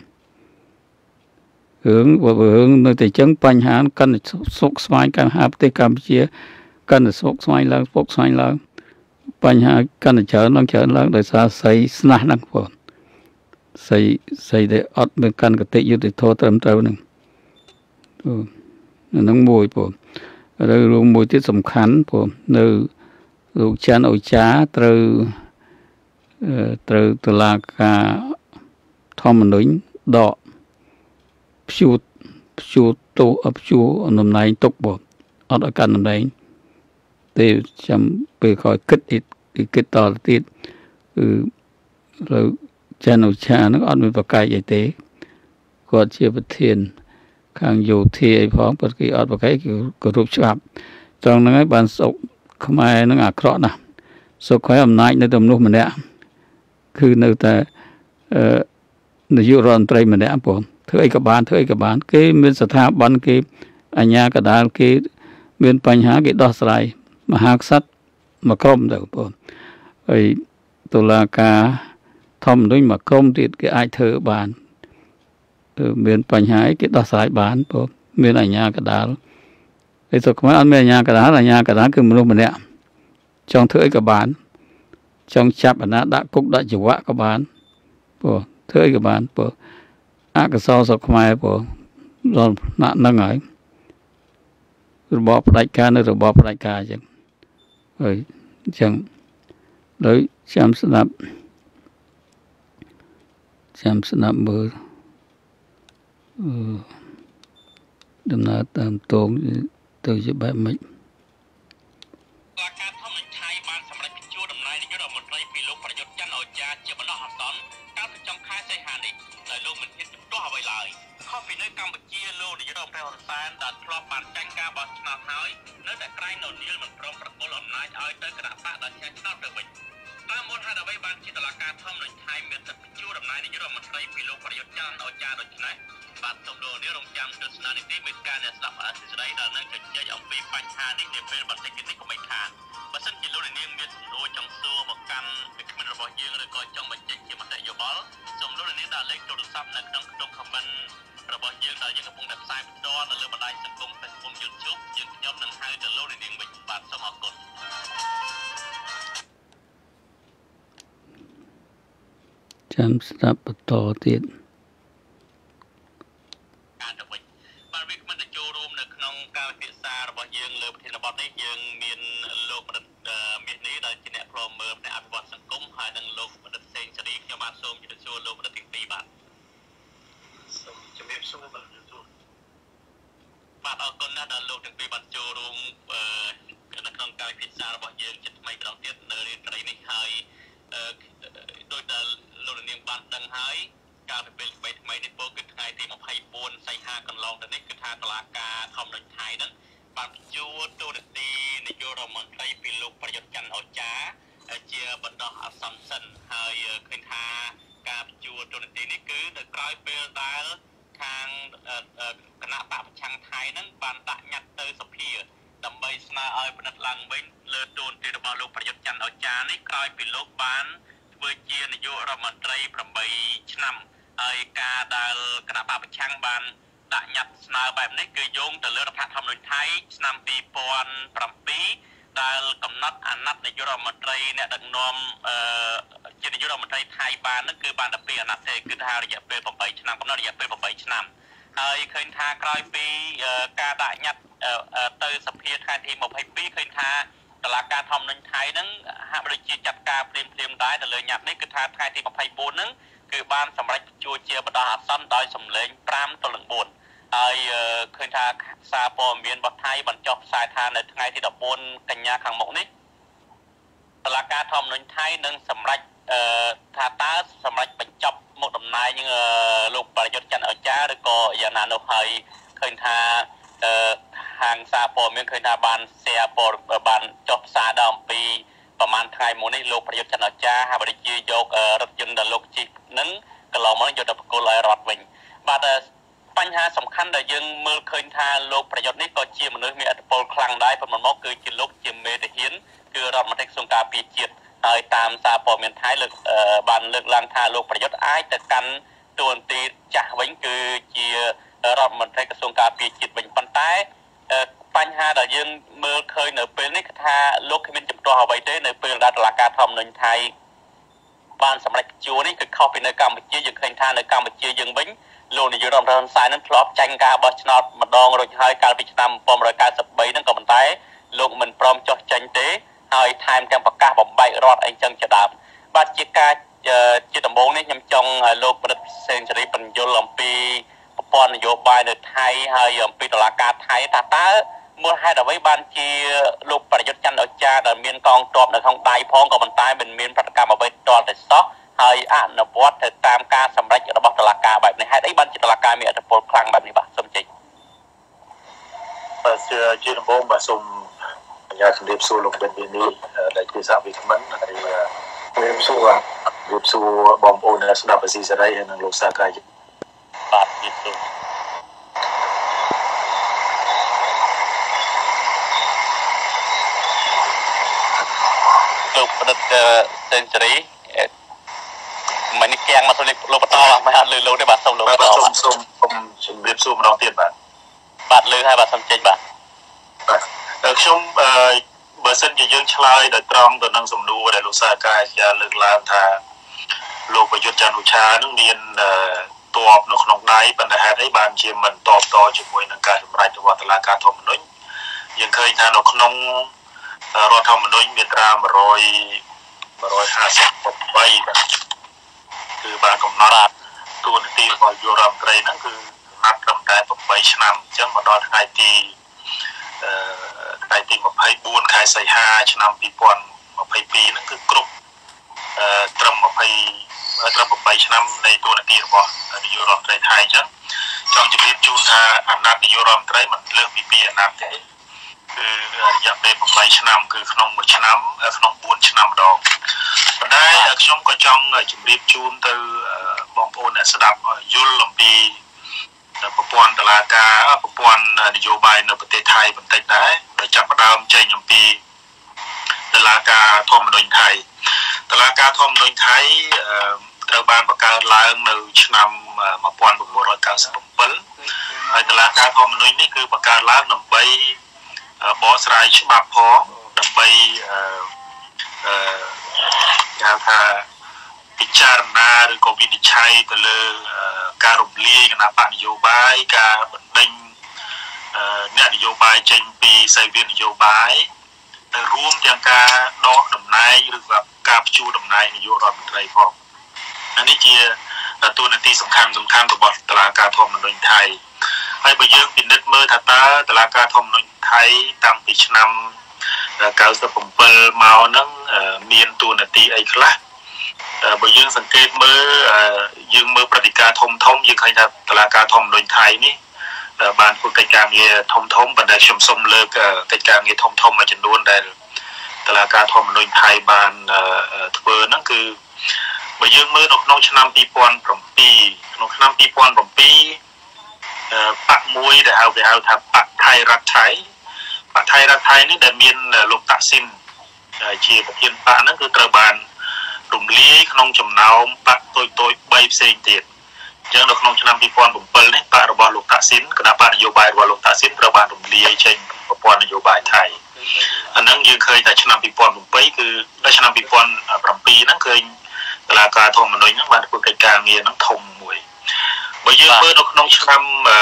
រឿងបើរឿងនៅតែចឹងបញ្ហាកាន់តែសុកស្វែងកម្មហាប្រទេសកម្ពុជាកាន់តែសុកស្វែងឡើងពុកស្វែងឡើងបញ្ហាកាន់តែច្រើនឡើងច្រើនឡើងដោយសារស្រីស្នះហ្នឹងបងស្រីស្រីដែលអត់មានកាន់កតិយុត្តិធម៌ត្រឹមត្រូវហ្នឹងហ្នឹងមួយបងហើយរឿងមួយទៀតសំខាន់បងនៅលោកច័ន្ទអូចាត្រូវត្រូវតុលាការធម្មនុញ្ញដក chu chu tô ấp chu nằm này tục bộ ở đó căn nằm này để chăm về khỏi kết ít kết to tiết ừ rồi cha nó cha nó ăn với cái vậy thế còn chia bát thiền càng dù thì phóng bất kỳ ở cái cái rụp chạp trong nó cái bàn sọc không ai nó ngả rõ nè sọc khói ẩm nại nơi tầm lúc mình đã cứ nơi ta nơi dụ ròn tray mình đã bộ thứ ấy các bạn thứ ấy các bạn cái miền sát tháp ban cái anh nhà cả đàn cái miền Pành Hà cái đỏ sài mà hạc sắt mà không được bộ ấy tôi là cả thom đối mà không thì cái ai thở bàn miền Pành Hà cái đỏ sài bán bộ miền anh nhà cả đàn cái tôi không ăn miền nhà cả đàn là nhà cả đàn cứ một lúc mình đã trong thứ ấy các bạn trong chạp anh đã cúc đã chịu quá các bạn bộ thứ ấy các bạn bộ ác cái sau sau không ai bộ rồi nạn năng ấy rồi bỏ đại ca nữa rồi bỏ đại ca chứ rồi chẳng đấy chăm sóc chăm sóc mưa đừng là tầm tốn từ giúp bạn mình ข้อปีนี้กัมพูชีโลกในยุโรปประเทศไทยดัดพลอปันจังกาบอสนาท้ายเนื่องจากใกล้โนนิลมันพร้อมประกอบอำนาจเอาเตอร์กระปะดัดแชร์ชนอบเดือดวิ่งตามมวลหาดใบบานจิตลาการท่อมในไทยเมื่อสัปดาห์จูดำนายในยุโรปมันไตรปีโลกประยุทธ์จันเอาจาโดยชนะบัดสมโดนิรมจำดุษนานิติมีการเนี่ยสลับอาศิสไลด์ดังนั้นจะเจอองปีปัญหานี้เนี่ยเป็นบัตรเศรษฐกิจก็ไม่ขาดบัตรเศรษฐกิจโลกในนี้มีสมโดจังซัวบอกกันเป็นขึ้นระบบยืงหรือก็จังบัตรเจ็ดเกี่ยวกับแต่ยบอลสมโดในนี้ได้เล็กโทรศัพท์ในเครื่องตรงคำมันระบบยืงได้ยังกับพงแบบสายดอนหรือบันไดสังคมเป็นพงยืงชุบยืงยอดหนังไฮจะโลกในนี้มีบัตรสมอกลจำสนับต่อติดการตะวันบางวิกมันจะโจรวมในขนมการพิซซ่าระบบยืงเลยประเทศบอลนี้ยังมีโลกมันมีนี้ได้จีเนปรอมเมอร์ในอัปวัตสังคมหายดังโลกมันเซ็งชนิดที่มาส่งจะโชว์โลกมันติดตีบัตรจะมีสู้บัตรสู้บัตรเอาคนนั้นดังโลกถึงตีบัตรโจรวมในขนมการพิซซ่าระบบยืงจะไม่กระต้องเทียบเนยตรีนิหายโดยแต่โลกนี้บัตรดังหายการเป็นไปทำไมในโปรกิจไทยที่มาไพ่ปูนใส่ห้ากันลองแต่นี่คือทางตลาดการทำในไทยนั้นบางจูตัวดีในยุโรปมันไทยเป็นโลกประยุทธ์จันเอาจ้าเจียบรรดาอัศมสันเฮยขึ้นทาการจูตัวดีนี่คือเดอะกรายเปลได้ทางคณะปราบช่างไทยนั้นบานตะยัดเตอร์สเปียดำใบสนาเอยปนัดลังเว้นเลือดโดนตีระบาโลกประยุทธ์จันเอาจ้านี่กลายเป็นโลกบานเวอร์เจียในยุโรปมันไทยประใบชนำไอกาดาลกระปาปช่างบานตะยัดสนาแบบนี้คือโยงแต่เลือดพระธรรมนุนไทยนำปีปอนปรำปีดาลกำนัดอนัดในยุโรปมันไทยเนี่ยดังนอมจีนยุโรปมันไทยไทยบานนั่นคือบานตะปีอนัดเทคือทาระยะเปรย์ปรำปีชนำกำนัดระยะเปรย์ปรำปีชนำไอเคยทากลายปีกาดะยัดเตอร์สเปียไทยทีมาให้ปีเคยทาตลาดการทำนุนไทยนั้นหากบริจีจัดการเปลี่ยนเปลี่ยนได้แต่เลยยัดนี่คือทาไทยทีมาให้ปูนนั้นคือบ้านสำหรับจูเจียบดาซ้ำดอยสำเร็จปรามตะลึงบุญไอเคยทาซาโปเมียนบักไทยบรรจบสายทานในทั้งไงที่ดอกบุญกัญญาขังหมกนี้ตลาดการทำนุนไทยนั้นสำหรับทาตาสำหรับบรรจบหมกดำนายยังลูกประยุทธ์จันเอาจ้าหรือก็ยานาโนไฮเคยทาทางซาโปเมียนเคยทาบานเซียโปบานจบซาดอมปีประมาณไทยมูนี่โลกประยุทธ์จันทร์อาจารย์ฮาบริจีโยกรถยนต์ดโลกจีนั้นก็ลองมันโยดประกอบลอยรถวิ่งบาดปัญหาสำคัญแต่ยังเมื่อเคยทาโลกประยุทธ์นี้ก็เชี่ยมนุษย์มีอัตโปลคลังได้เพราะมันมองคือจิโลกจิมเมตเฮียนคือรถมันเทคสงการปีจิตตามซาโปเมียนไทยเลือกบานเลือกลังทาโลกประยุทธ์ไอแต่กันตัวตีจ่าวิ่งคือเชี่ยรถมันเทคสงการปีจิตวิ่งปันใต้ปัญหาแต่ยังเมื่อเคยเหนือเป็นนิคทาโลกที่มันจุดตัวเอาไว้ได้ในเปลือกดัตลาการทำหนึ่งไทยบ้านสำหรับจูนี่คือเข้าไปในกรรมวิจัยยังเคยทานในกรรมวิจัยยังบิ้งโลกในยุโรปทางซ้ายนั้นพลอปจังกาบอชนอตมาดองโดยใช้การพิจารณาปมรายการสับใบนั่งกับมันไต้โลกมันพร้อมจอจังเต้ให้ไทม์จังปากกาบ่มใบรอดไอจังจะดำบัดจิกาจิตตมงนี่ยำจงโลกมันเซนจรีปัญญลมปีปព័ន្ធនយោបាយនៅថៃហើយអំពីតុលាការថៃថាតើមូលហេតុអ្វីបានជាលោកប្រយុទ្ធច័ន្ទអូចាដែលមានកងទ័ពនៅក្នុងដៃផងក៏ប៉ុន្តែមិនមានប្រតិកម្មអ្វីតលតែសោះហើយអនុវត្តទៅតាមការសម្រេចរបស់តុលាការបែបនេះហេតុអីបានជាតុលាការមានឥទ្ធិពលខ្លាំងបែបនេះបាទសូមជិញបាទជាដំបូងបាទសូមអញ្ញាតជំរាបសួរលោកបិនវិនីដែលជាសហវិក្មិនហើយជំរាបសួរជំរាបសួរបងប្អូនដែលស្ដាប់អាស៊ីសេរីហើយនិងលោកសាកាយបាទជំរាបសួរលោកប្រឌិតសេនស៊ូរីមិននេះគាំងមកលោកលោកបន្តបាទមិនអត់លឺលោកទេបាទសូមលោកបន្តសូមសូមសូមជំរាបសួរម្ដងទៀតបាទបាទលឺហើយបាទសូមចេញបាទបាទខ្ញុំអឺបើសិនជាយើងឆ្លើយដោយត្រង់ទៅនឹងសំណួរដែលលោកសាកាយជាលើកឡើងថាលោកប្រយុទ្ធច័ន្ទអូឆានឹងមានតបនៅក្នុងដៃប៉ុន្តែហេតុអីបានជាមិនតបតជាមួយនឹងការសម្រេចរបស់តុលាការធម្មនុញ្ញយើងឃើញថានៅក្នុងរដ្ឋធម្មនុញ្ញមាត្រា100 158បាទគឺបានកំណត់តួនាទីរបស់យុរដ្ឋមន្ត្រីហ្នឹងគឺកំណត់ត្រឹមតែ8ឆ្នាំអញ្ចឹងមកដល់ថ្ងៃទីអឺថ្ងៃទី24ខែសីហាឆ្នាំ2022ហ្នឹងគឺគ្រប់អឺត្រឹម20ត្រឹម8ឆ្នាំនៃតួនាទីរបស់នាយករដ្ឋមន្ត្រីថៃអញ្ចឹងចង់ជម្រាបជូនថាអាណត្តិនាយករដ្ឋមន្ត្រីមិនលើសពីពីអាណត្តិទេគឺរយៈពេល8ឆ្នាំគឺក្នុងមួយឆ្នាំក្នុង4ឆ្នាំម្ដងប៉ុន្តែខ្ញុំក៏ចង់ជម្រាបជូនទៅបងប្អូនអ្នកស្ដាប់យល់អំពីប្រព័ន្ធតុលាការប្រព័ន្ធនយោបាយនៅប្រទេសថៃបន្តិចដែរដោយចាប់ផ្ដើមចេញអំពីតុលាការធម្មនុញ្ញថៃតុលាការធម្មនុញ្ញថៃត្រូវបានបង្កើតឡើងនៅឆ្នាំ1997ហើយតុលាការធម្មនុញ្ញនេះគឺបង្កើតឡើងដើម្បីបកស្រាយច្បាប់ផងដើម្បីអឺអឺគេហៅថាពិចារណាឬក៏វិនិច្ឆ័យទៅលើការរំលាយគណៈបកនយោបាយការបណ្ដេញអ្នកនយោបាយចេញពីសេវានយោបាយទៅរួមទាំងការដកតំណែងឬក៏ការព្យួរតំណែងនាយករដ្ឋមន្ត្រីផងនេះជាតួនាទីសំខាន់សំខាន់របស់តុលាការធម្មនុញ្ញថៃហើយបើយើងពិនិត្យមើលថាតើតុលាការធម្មនុញ្ញថៃតាំងពីឆ្នាំ97មកហ្នឹងមានតួនាទីអីខ្លះបើយើងសង្កេតមើលយើងមើលព្រឹត្តិការណ៍ធំធំយើងឃើញថាតុលាការធម្មនុញ្ញថៃនេះបានធ្វើកិច្ចការងារធំធំប៉ុន្តែខ្ញុំសូមលើកកិច្ចការងារធំធំមួយចំនួនដែលតុលាការធម្មនុញ្ញថៃបានធ្វើហ្នឹងគឺបើយើងមើលនៅក្នុងឆ្នាំ2007ក្នុងឆ្នាំ2007បកមួយដែលហៅគេហៅថាបកថៃរដ្ឋថៃបកថៃរដ្ឋថៃនេះដែលមានលោកតាក់ស៊ីនជាប្រធានបកហ្នឹងគឺត្រូវបានរំលាយក្នុងចំណោមបកតូចតូច3ផ្សេងទៀតអញ្ចឹងនៅក្នុងឆ្នាំ2007នេះបករបស់លោកតាក់ស៊ីនគណៈបកនយោបាយរបស់លោកតាក់ស៊ីនត្រូវបានរំលាយចេញប្រព័ន្ធនយោបាយថៃអាហ្នឹងយើងឃើញថាឆ្នាំ2007គឺដល់ឆ្នាំ2007ហ្នឹងឃើញតុលាការធម្មនុញ្ញហ្នឹងបានធ្វើកិច្ចការងារហ្នឹងធំមួយបើយើងមើលនៅក្នុងឆ្នាំ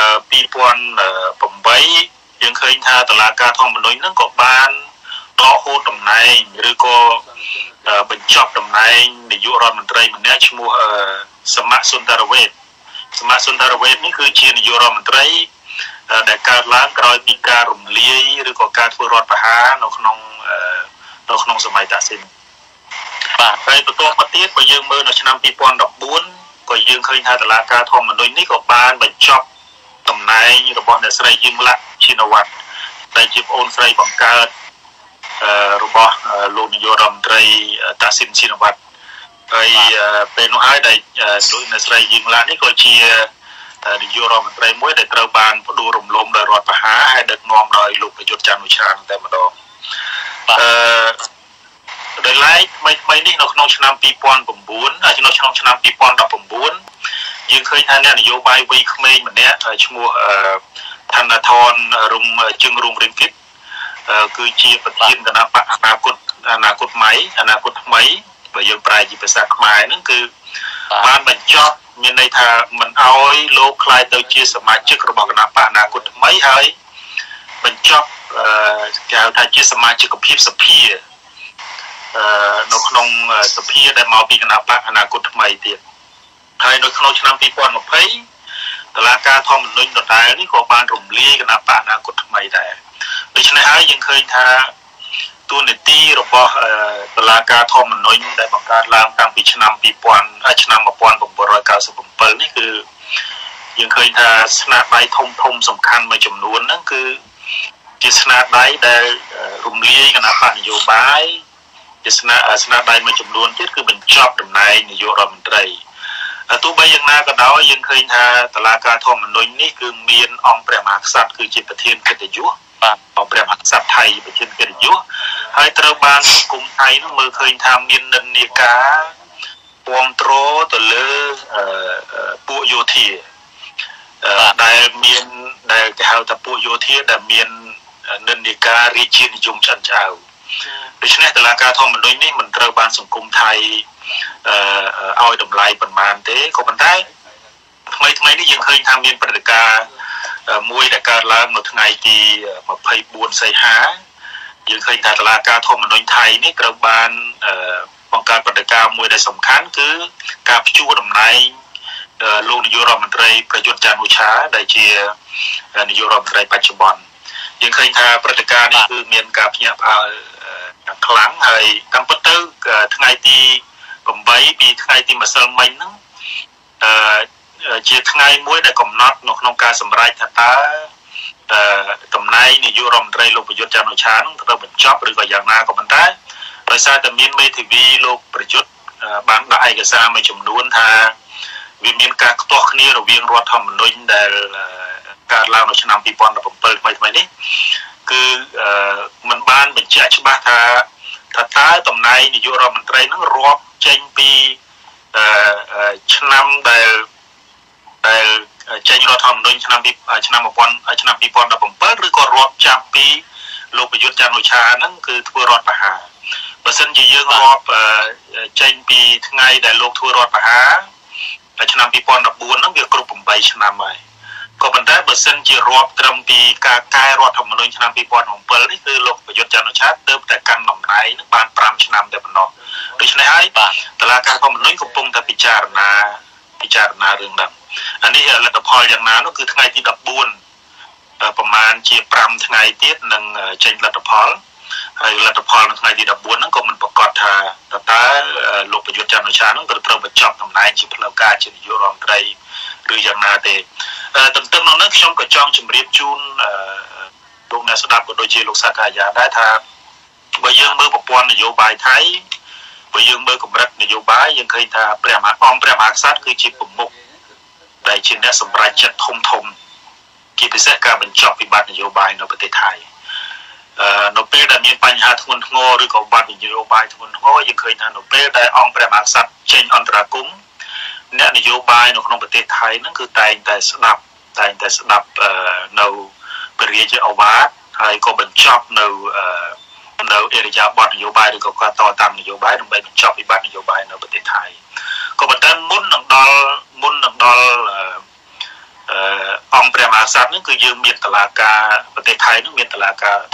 2008យើងឃើញថាតុលាការធម្មនុញ្ញហ្នឹងក៏បានដកហូតតំណែងឬក៏បញ្ចប់តំណែងនាយករដ្ឋមន្ត្រីម្នាក់ឈ្មោះសមៈសុនតារវេទសមៈសុនតារវេទនេះគឺជានាយករដ្ឋមន្ត្រីដែលកើតឡើងក្រោយពីការរំលាយឬក៏ការធ្វើរដ្ឋប្រហារនៅក្នុងនៅក្នុងសម័យតាក់ស៊ីនបាទហើយបន្ទាប់មកទៀតបើយើងមើលនៅឆ្នាំ2014ក៏យើងឃើញថាតុលាការធម្មនុញ្ញនេះក៏បានបញ្ចប់តំណែងរបស់អ្នកស្រីយឹងឡាក់ឈីនវ៉ាត់ដែលជាប្អូនស្រីបង្កើតរបស់លោកនាយករដ្ឋមន្ត្រីតាក់ស៊ីនឈីនវ៉ាត់ហើយពេលនោះហើយដែលលោកអ្នកស្រីយឹងឡាក់នេះក៏ជានាយករដ្ឋមន្ត្រីមួយដែលត្រូវបានផ្ដួលរំលំដោយរដ្ឋប្រហារហើយដឹកនាំដោយលោកប្រយុទ្ធច័ន្ទអូឆាតែម្ដងអឺដោយឡែកថ្មីថ្មីនេះនៅក្នុងឆ្នាំ2009ហើយនៅក្នុងឆ្នាំ2019យើងឃើញថាអ្នកនយោបាយវ័យក្មេងម្នាក់ឈ្មោះឋានធនរុងជឹងរុងរិនគិតគឺជាប្រធានគណៈបកអនាគតអនាគតថ្មីអនាគតថ្មីបើយើងប្រែជាភាសាខ្មែរហ្នឹងគឺបានបញ្ចប់មានន័យថាមិនអោយលោកខ្លាយទៅជាសមាជិករបស់គណៈបកអនាគតថ្មីហើយបញ្ចប់គេហៅថាជាសមាជិកភាពសភានៅក្នុងសភាដែលមកពីគណៈបកអនាគតថ្មីទៀតហើយនៅក្នុងឆ្នាំ2020 ตลาดการทอมมันนุ่งตัวใดนี่ก็บานรวมลีกันนะป่านากุทำไมได้โดยเฉพาะยังเคยท่าตัวเนตีเราบอกตลาดการทอมมันนุ่งได้ประกาศลามตั้งปีชนามปีปอนไอชนามมาปอนผมบริการสมบูรณ์นี่คือยังเคยท่าสนาใบทมทมสำคัญมาจำนวนนั่นคือจิตสนาใบได้รวมลีกันนะป่านโยบายจิตสนาสนาใบมาจำนวนที่คือเป็นจอบดำในนโยบายมันไรตัวใบยังน่าก็ได้ยังเคยท่าตลาดการทอมมันนุ่งนี่คือเมียนองเปรมหักษัตริย์คือจิตประเทศเกิดยุ่องเปรมหักษัตริย์ไทยประเทศเกิดยุ่ให้ตระบานกลุ่มไทยนั่นมือเคยทำเมียนนันเนียกาปวงโตรตัวเลือปูโยธีได้เมียนได้จะเอาแต่ปูโยธีได้เมียนนันเนียการีจินจุ่มชันเจ้าโดยเฉพาะตลาดการทอมมันนุ่งนี่มันตระบานสังคมไทยเอาดำไลประมาณเต้ก็มันได้ทำไมทำไมนี่ยังเคยทำเมียนปฏิกามวยแต่การล้างมาทั้งไงที่มาเพย์บวนใส่หายังเคยทำตลาดการทอมมันนุ่งไทยนี่กระบาลของการปฏิกามวยได้สำคัญคือการพิจูดำไลโลกนโยบายมันไรประยุทธ์จันทร์อุชาได้เชียนโยบายมันไรปัจจุบันยังเคยทำปฏิการนี่คือเมียนกับเนียพาครั้งให้ตั้งปัตเตอร์ทั้งไงที่ผมใบปีทั้งไงที่มาเสริมใหม่นั้นเชียทั้งไงมวยได้กำนัดนกนงการสำไรทัตตาตำนายนิยมรมไรโลกประยุทธ์จันทร์ช้างเราเป็นจ็อบหรือก็อย่างนาก็มันได้โดยสารแต่มีนเมทีวีโลกประยุทธ์บางได้ก็สร้างไม่จำนวนทางวิมีนการตัวนี้เราเวียงรถทำนุ่นได้การลาวในชนามปีปอนเราผมเปิดไม่ทำไมนี่คือมันบ้านเป็นเจ้าชบ้าทาทัตตาตำนายนิยมรมไรนั้นรอบเจนปีชนามได้แต่เจนเราทำโดยชนะปีชนะมาปอนชนะปีปอนดับผมเปิดหรือก็รอดจับปีโลกประยุทธ์จันทร์โอชานั่นคือทัวร์รอดประหารเปอร์เซ็นต์เยอะรอบเจนปีทั้งไงแต่โลกทัวร์รอดประหารชนะปีปอนดับบุญนั่นเกี่ยวกับผมไปชนะใหม่ก็บรรดาเปอร์เซ็นต์จีรอบตรมปีกากายรอดทำโดยชนะปีปอนของเปิดนี่คือโลกประยุทธ์จันทร์โอชาเติมแต่การนำไหนนึกบานปรามชนะแต่บรรดาโดยเฉพาะไอ้ตลาดการพอมันน้อยกับปงแต่พิจารณาพิจารณาเรื่องดังอันนี้รัฐพลอย่างนั้นก็คือทั้งไงที่ดับบุญประมาณเจียปรำทั้งไงเตี้ยหนึ่งเจนรัฐพลรัฐพลทั้งไงที่ดับบุญนั่นก็มันประกอบทาแต่ตาโลกประยุทธ์จันทร์โอชานั่นก็เติมไปจับทำนายจีพลากาจีนยุโรปไทยหรืออย่างนั้นเต้ตั้งแต่นั้นนักชมกับจ้องจมเรียบจูนลงในสดับก็โดยเจลูกสากายาได้ทาใบยื่นมือปกป้องนโยบายไทยใบยื่นมือกับรัฐนโยบายยังเคยทาเปรียบมาองเปรียบมาซัดคือจีบปุ่มมุกได้ชิ้นนี้สำหรับจัดทมทมกี่พิเศษการเป็นจอบพิบัตินโยบายในประเทศไทยนกเป้ได้มีปัญหาทุนงอหรือกับบัตรนโยบายทุนงอยังเคยทานนกเป้ได้องเปรียบมาซัดเช่นอันตรกุ้งเนี่ยนโยบายในของประเทศไทยนั่นคือแต่แต่สนับแต่แต่สนับในบริเวณเอาวัดไทยก็เป็นจอบในในเอริยาบัตรนโยบายหรือกับการต่อต้านนโยบายลงไปเป็นจอบพิบัตินโยบายในประเทศไทยก็เป็นการมุ่นหนังดอลมุ่นหนังดอลองเปรียบมาซัดนั่นคือยืมเมียนตลาดกาประเทศไทยนั่นเมียนตลาดกา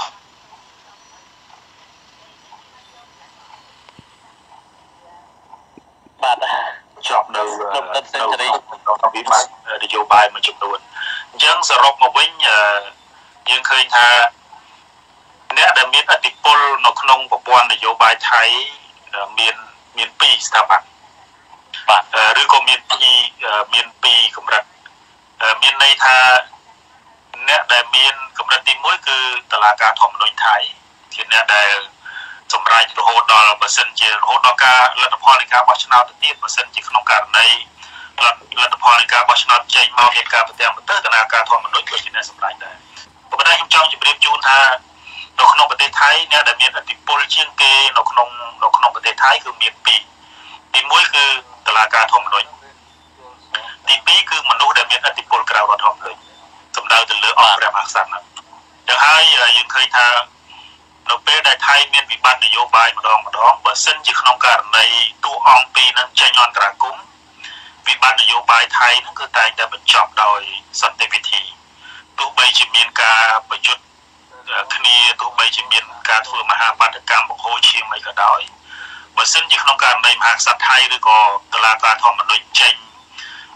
บาทชอบดูเราต้องวิบัตินโยบายมันจุดด่วนยังสรุปมาวิ่งยังเคยทาเนี่ยแต่เมียนอติปลนกนงปปวนนโยบายไทยเมียนเมียนปีสถาบันหรือก็เมียนปีเมียนปีกำลังเมียนในทาเนี่ยแต่เมียนกำลังตีมุ้ยคือตลาดการทอมโดยไทยที่เนี่ยได้สมรายโหดดอลเปอร์เซ็นต์เจโหดดอลการรัฐพลในการบัชนาตตีเปอร์เซ็นต์จีขนมการในรัฐพลในการบัชนาใจมาเมียนการประเทศมันเตอร์ตลาดการทอมโดยตัวที่เนี่ยสมรายได้ผมก็ได้ยินจ้องจะเรียบจูนทานกนงประเทศไทยเนี่ยแต่เมียนอติปลเชียงเกนกนงนกนงประเทศไทยคือเมียนปีตีมุ้ยคือตลาดการทอมโดยตีปีคือมนุษย์ได้เมียนอติปลกราวรถทอมเลยสมดาวจะเลือกออกแรงอักษรนะจะให้ยังเคยทางนกเป้ได้ไทยเมียนวิบัตินโยบายมาดองมาดองเปอร์เซ็นต์จีขนมการในตัวองปีนั้นใจย้อนตรากุ้มวิบัตินโยบายไทยนั่นคือแต่จะบรรจบโดยสันติวิธีตัวใบจิมีนการประยุทธ์คณีตัวใบจิมีนการฟื้นมหาปาฐกรรมบกโฮเชียงไม่ก็ได้เปอร์เซ็นต์จีขนมการในมหาสัตว์ไทยหรือก็ตลาดการทอมมันโดยเจน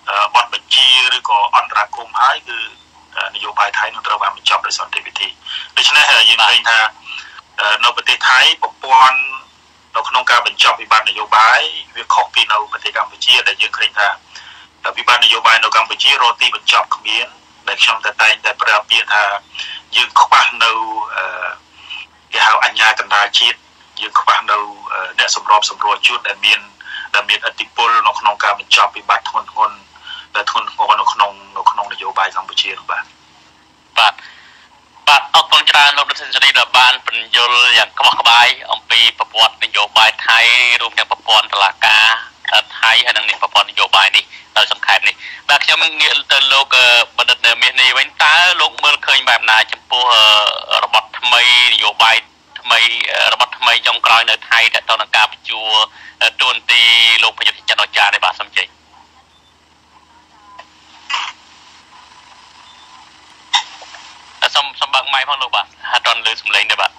បទបញ្ជាឬក៏អន្តរាគមន៍ហើយគឺនយោបាយថៃនឹងត្រូវបានបញ្ចប់ដោយសន្តិវិធីដូច្នេះយើងឃើញថានៅប្រទេសថៃប្រព័ន្ធនៅក្នុងការបញ្ចប់វិបត្តិនយោបាយវាខុសពីនៅប្រទេសកម្ពុជាដែលយើងឃើញថាវិបត្តិនយោបាយនៅកម្ពុជារកទីបញ្ចប់គ្មានដែលខ្ញុំតែតែងតែប្រើពាក្យថាយើងខ្វះនៅគេហៅអញ្ញាកណ្ដាលជាតិយើងខ្វះនៅអ្នកសម្របសម្រួលជួនដែលមានដែលមានឥទ្ធិពលនៅក្នុងការបញ្ចប់វិបត្តិធ្ងន់ធ្ងរដែលធ្ងន់ធ្ងរនៅក្នុងនៅក្នុងនយោបាយកម្ពុជានោះបាទបាទបាទអរគុណច្រើនលោកដិតសេនស៊ូរីដែលបានបញ្យល់យ៉ាងក្បោះក្បាយអំពីប្រព័ន្ធនយោបាយថៃរួមទាំងប្រព័ន្ធតុលាការថៃហើយនិងប្រព័ន្ធនយោបាយនេះដោយសង្ខេបនេះបាទខ្ញុំងាកទៅលោកបណ្ឌិតមាសនេះវិញតើលោកមើលឃើញបែបណាចំពោះរបបថ្មីនយោបាយថ្មីរបបថ្មីចុងក្រោយនៅថៃតទៅនឹងការបញ្ជួទួនាទីលោកប្រយុទ្ធច័ន្ទអចារ្យនេះបាទសូមជ័យសូមសូមបើកម៉ៃផងលោកបាទអត់ទាន់ឮសំឡេងទេបាទ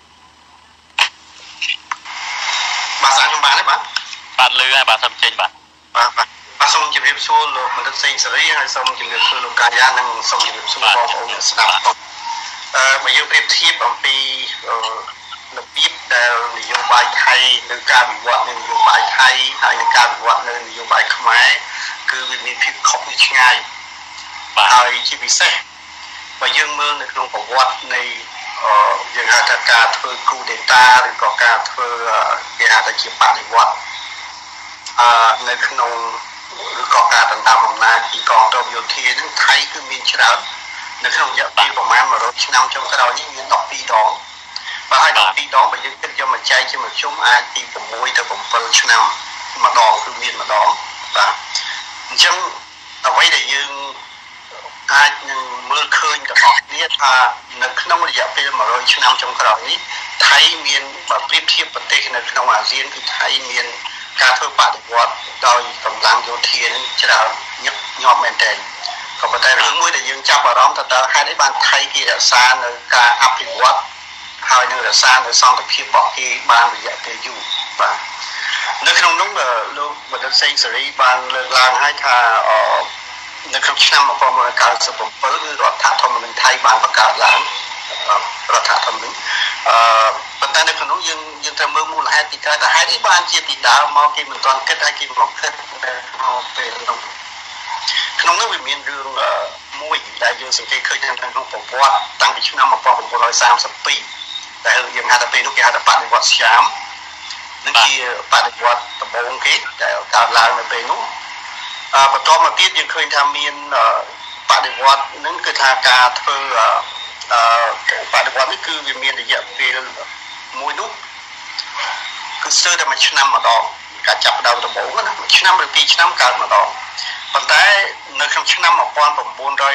បាទសាខ្ញុំបានទេបាទបាទឮហើយបាទសូមចេញបាទបាទបាទសូមជម្រាបសួរលោកបណ្ឌិតសេងសេរីហើយសូមជម្រាបសួរលោកកាយានិងសូមជម្រាបសួរបងប្អូនស្ដាប់អឺបើយើងប្រៀបធៀបអំពីរបៀបដែលនយោបាយថៃឬការវិវត្តនៃនយោបាយថៃហើយនិងការវិវត្តនៃនយោបាយខ្មែរគឺវាមានភាពខុសគ្នាឆ្ងាយហើយជាពិសេសបើយើងមើលនៅក្នុងប្រវត្តិនៃយើងហៅថាការធ្វើគូដេតាឬក៏ការធ្វើគេហៅថាជាបដិវត្តអឺនៅក្នុងឬក៏ការដណ្ដើមអំណាចពីកងទ័ពយោធាហ្នឹងថៃគឺមានច្រើននៅក្នុងរយៈពេលប្រមាណone hundredឆ្នាំចុងក្រោយនេះមានtwelveដងបើហើយtwelveដងបើយើងគិតយកមកចែកជាមធ្យមអាចពីsixទៅsevenឆ្នាំម្ដងគឺមានម្ដងបាទអញ្ចឹងអ្វីដែលយើងអាចនឹងមើលឃើញទាំងអស់គ្នាថានៅក្នុងរយៈពេលone hundredឆ្នាំចុងក្រោយនេះថៃមានបើប្រៀបធៀបប្រទេសនៅក្នុងអាស៊ានគឺថៃមានការធ្វើបដិវត្តដោយកម្លាំងយោធានឹងច្រើនញឹកញាប់មែនទែនក៏ប៉ុន្តែរឿងមួយដែលយើងចាប់អារម្មណ៍ថាតើហេតុអីបានថៃគេរក្សានៅការអភិវឌ្ឍហើយនឹងរក្សានៅសន្តិភាពរបស់គេបានរយៈពេលយូរបាទនៅក្នុងនោះលោកបណ្ឌិតសេងសេរីបានលើកឡើងឲ្យថានៅក្នុងឆ្នាំnineteen ninety-sevenគឺរដ្ឋធម្មនុញ្ញថៃបានបង្កើតឡើងរដ្ឋធម្មនុញ្ញអឺប៉ុន្តែនៅក្នុងនោះយើងយើងត្រូវមើលមូលហេតុទីកើតថាហេតុអីបានជាពីដើមមកគេមិនទាន់គិតឲ្យគេមកគិតនៅពេលនោះក្នុងនោះវាមានរឿងមួយដែលយើងសង្កេតឃើញនៅក្នុងប្រវត្តិតាំងពីឆ្នាំnineteen thirty-twoដែលយើងហៅថាពេលនោះគេហៅថាបដិវត្តស្យាមនឹងជាបដិវត្តដំបូងគេដែលកើតឡើងនៅពេលនោះអឺបន្តមកទៀតយើងឃើញថាមានបដិវត្តនឹងគឺថាការធ្វើអឺបដិវត្តនេះគឺវាមានរយៈពេលមួយនោះគឺស្ទើរតែមួយឆ្នាំម្ដងការចាប់ផ្ដើមដំបូងណាមួយឆ្នាំឬពីរឆ្នាំកើតម្ដងប៉ុន្តែនៅក្នុងឆ្នាំnineteen fifty-eightដល់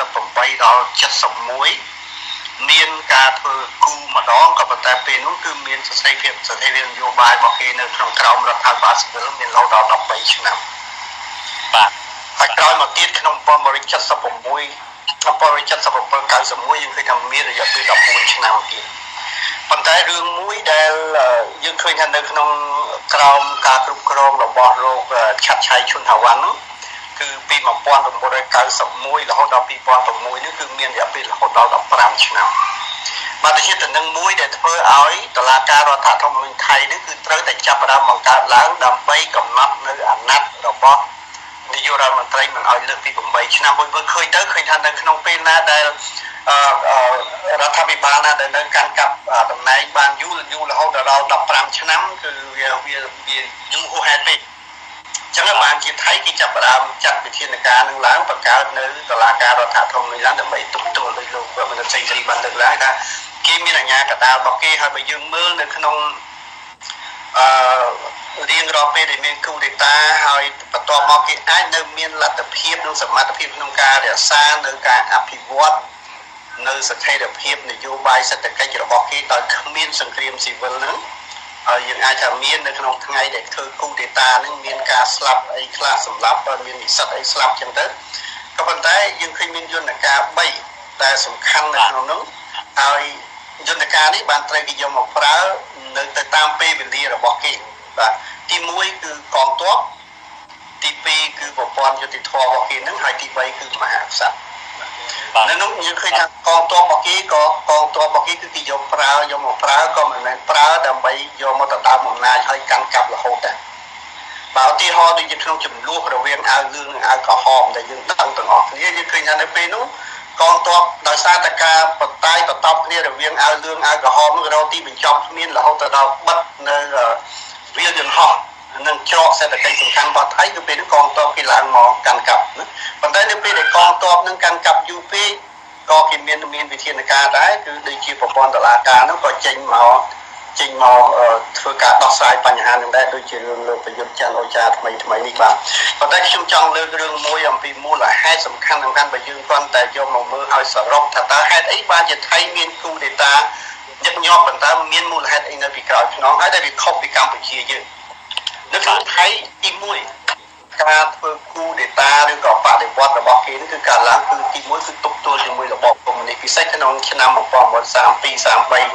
seventy-oneមានការធ្វើគូម្ដងក៏ប៉ុន្តែពេលនោះគឺមានស្ថិរភាពស្ថិរភាពនយោបាយរបស់គេនៅក្នុងក្រមរដ្ឋាភិបាលស៊ីវិលមានរហូតដល់twelveឆ្នាំបាទហើយក្រោយមកទៀតក្នុងnineteen seventy-six nineteen seventy-seven 91យើងឃើញថាមានរយៈពេលfourteenឆ្នាំទៀតប៉ុន្តែរឿងមួយដែលយើងឃើញថានៅក្នុងក្រមការគ្រប់គ្រងរបស់លោកឆាត់ឆៃឈុនហាវ៉ាន់នោះគឺពីnineteen ninety-oneរហូតដល់two thousand sixនេះគឺមានរយៈពេលរហូតដល់fifteenឆ្នាំបាទទៅជាតំណែងមួយដែលធ្វើឲ្យតុលាការរដ្ឋធម្មនុញ្ញថៃនេះគឺត្រូវតែចាប់ផ្ដើមបង្កើតឡើងដើម្បីកំណត់នៅអាណត្តិរបស់នាយករដ្ឋមន្ត្រីមិនឲ្យលើសពីeightឆ្នាំមួយមើលឃើញទៅឃើញថានៅក្នុងពេលណាដែលរដ្ឋាភិបាលណាដែលនៅកាន់កាប់តំណែងបានយូរយូររហូតដល់fifteenឆ្នាំគឺវាវាវាយូរហួសហេតុពេកចឹងបានជាថៃគេចាប់ផ្ដើមចាត់វិធានការនឹងឡើងបង្កើតនៅតុលាការរដ្ឋធម្មនុញ្ញឡើងដើម្បីទប់ទល់ដោយលោកបណ្ឌិតសេងសេរីបានលើកឡើងថាគេមានអាជ្ញាកណ្ដាលរបស់គេហើយបើយើងមើលនៅក្នុងអឺរៀងរាល់ពេលដែលមានគូដេតាហើយបន្ទាប់មកគេអាចនៅមានលទ្ធភាពនិងសមត្ថភាពក្នុងការរក្សានៅការអភិវឌ្ឍនៅស្ថិរភាពនយោបាយសេដ្ឋកិច្ចរបស់គេដោយគ្មានសង្គ្រាមស៊ីវិលហ្នឹងហើយយើងអាចថាមាននៅក្នុងថ្ងៃដែលធ្វើគូដេតាហ្នឹងមានការស្លាប់អីខ្លះសម្រាប់មាននិស្សិតអីស្លាប់ចឹងទៅក៏ប៉ុន្តែយើងឃើញមានយន្តការthreeដែលសំខាន់នៅក្នុងនោះហើយយន្តការនេះបានត្រូវគេយកមកប្រើនៅទៅតាមពេលវេលារបស់គេបាទទីoneគឺកងទ័ពទីពីរគឺប្រព័ន្ធយុតិធម៌របស់គេហ្នឹងហើយទីបីគឺមហាក្សត្រនៅនោះយើងឃើញថាកងទ័ពរបស់គេក៏កងទ័ពរបស់គេគឺគេយកប្រើយកមកប្រើក៏មិនមែនប្រើដើម្បីយកមកដណ្ដើមអំណាចហើយកាន់កាប់រហូតដែរបើឧទាហរណ៍ដូចជាក្នុងចំនួនរវាងអាវលឿងនិងអាវក្រហមដែលយើងដឹងទាំងអស់គ្នាយើងឃើញថានៅពេលនោះកងទ័ពដោយសារតែការបតាយបតប់គ្នារវាងអាវលឿងអាវក្រហមនោះរកទីបញ្ចប់គ្មានរហូតទៅដល់បិទនៅវាលយន្តហោះនឹងច្រកសេដ្ឋកិច្ចសំខាន់របស់ថៃគឺពេលនេះកងទ័ពគេឡើងមកកាន់កាប់ណាប៉ុន្តែនៅពេលដែលកងទ័ពនឹងកាន់កាប់យូរពេកក៏គេមានមានវិធានការដែរគឺដូចជាប្រព័ន្ធតុលាការនោះក៏ចេញមកចេញមកធ្វើការដោះស្រាយបញ្ហានឹងដែរដូចជារឿងលើប្រយុទ្ធច័ន្ទអូចាថ្មីថ្មីនេះបាទប៉ុន្តែខ្ញុំចង់លើករឿងមួយអំពីមូលហេតុសំខាន់សំខាន់បើយើងគ្រាន់តែយកមកមើលឲ្យសរុបថាតើហេតុអីបានជាថៃមានគូដេតាញឹកញាប់ប៉ុន្តែមានមូលហេតុអីនៅពីក្រោយខ្នងហើយដែលវាខុសពីកម្ពុជាយើងនៅក្នុងថៃទីមួយការធ្វើគូដេតាឬក៏បដិវត្តរបស់គេគឺការឡើងគឺទីមួយគឺទប់ទល់ជាមួយរបបកុម្មុយនីសពិសេសក្នុងឆ្នាំmột nghìn chín trăm ba mươi hai, ba mươi ba,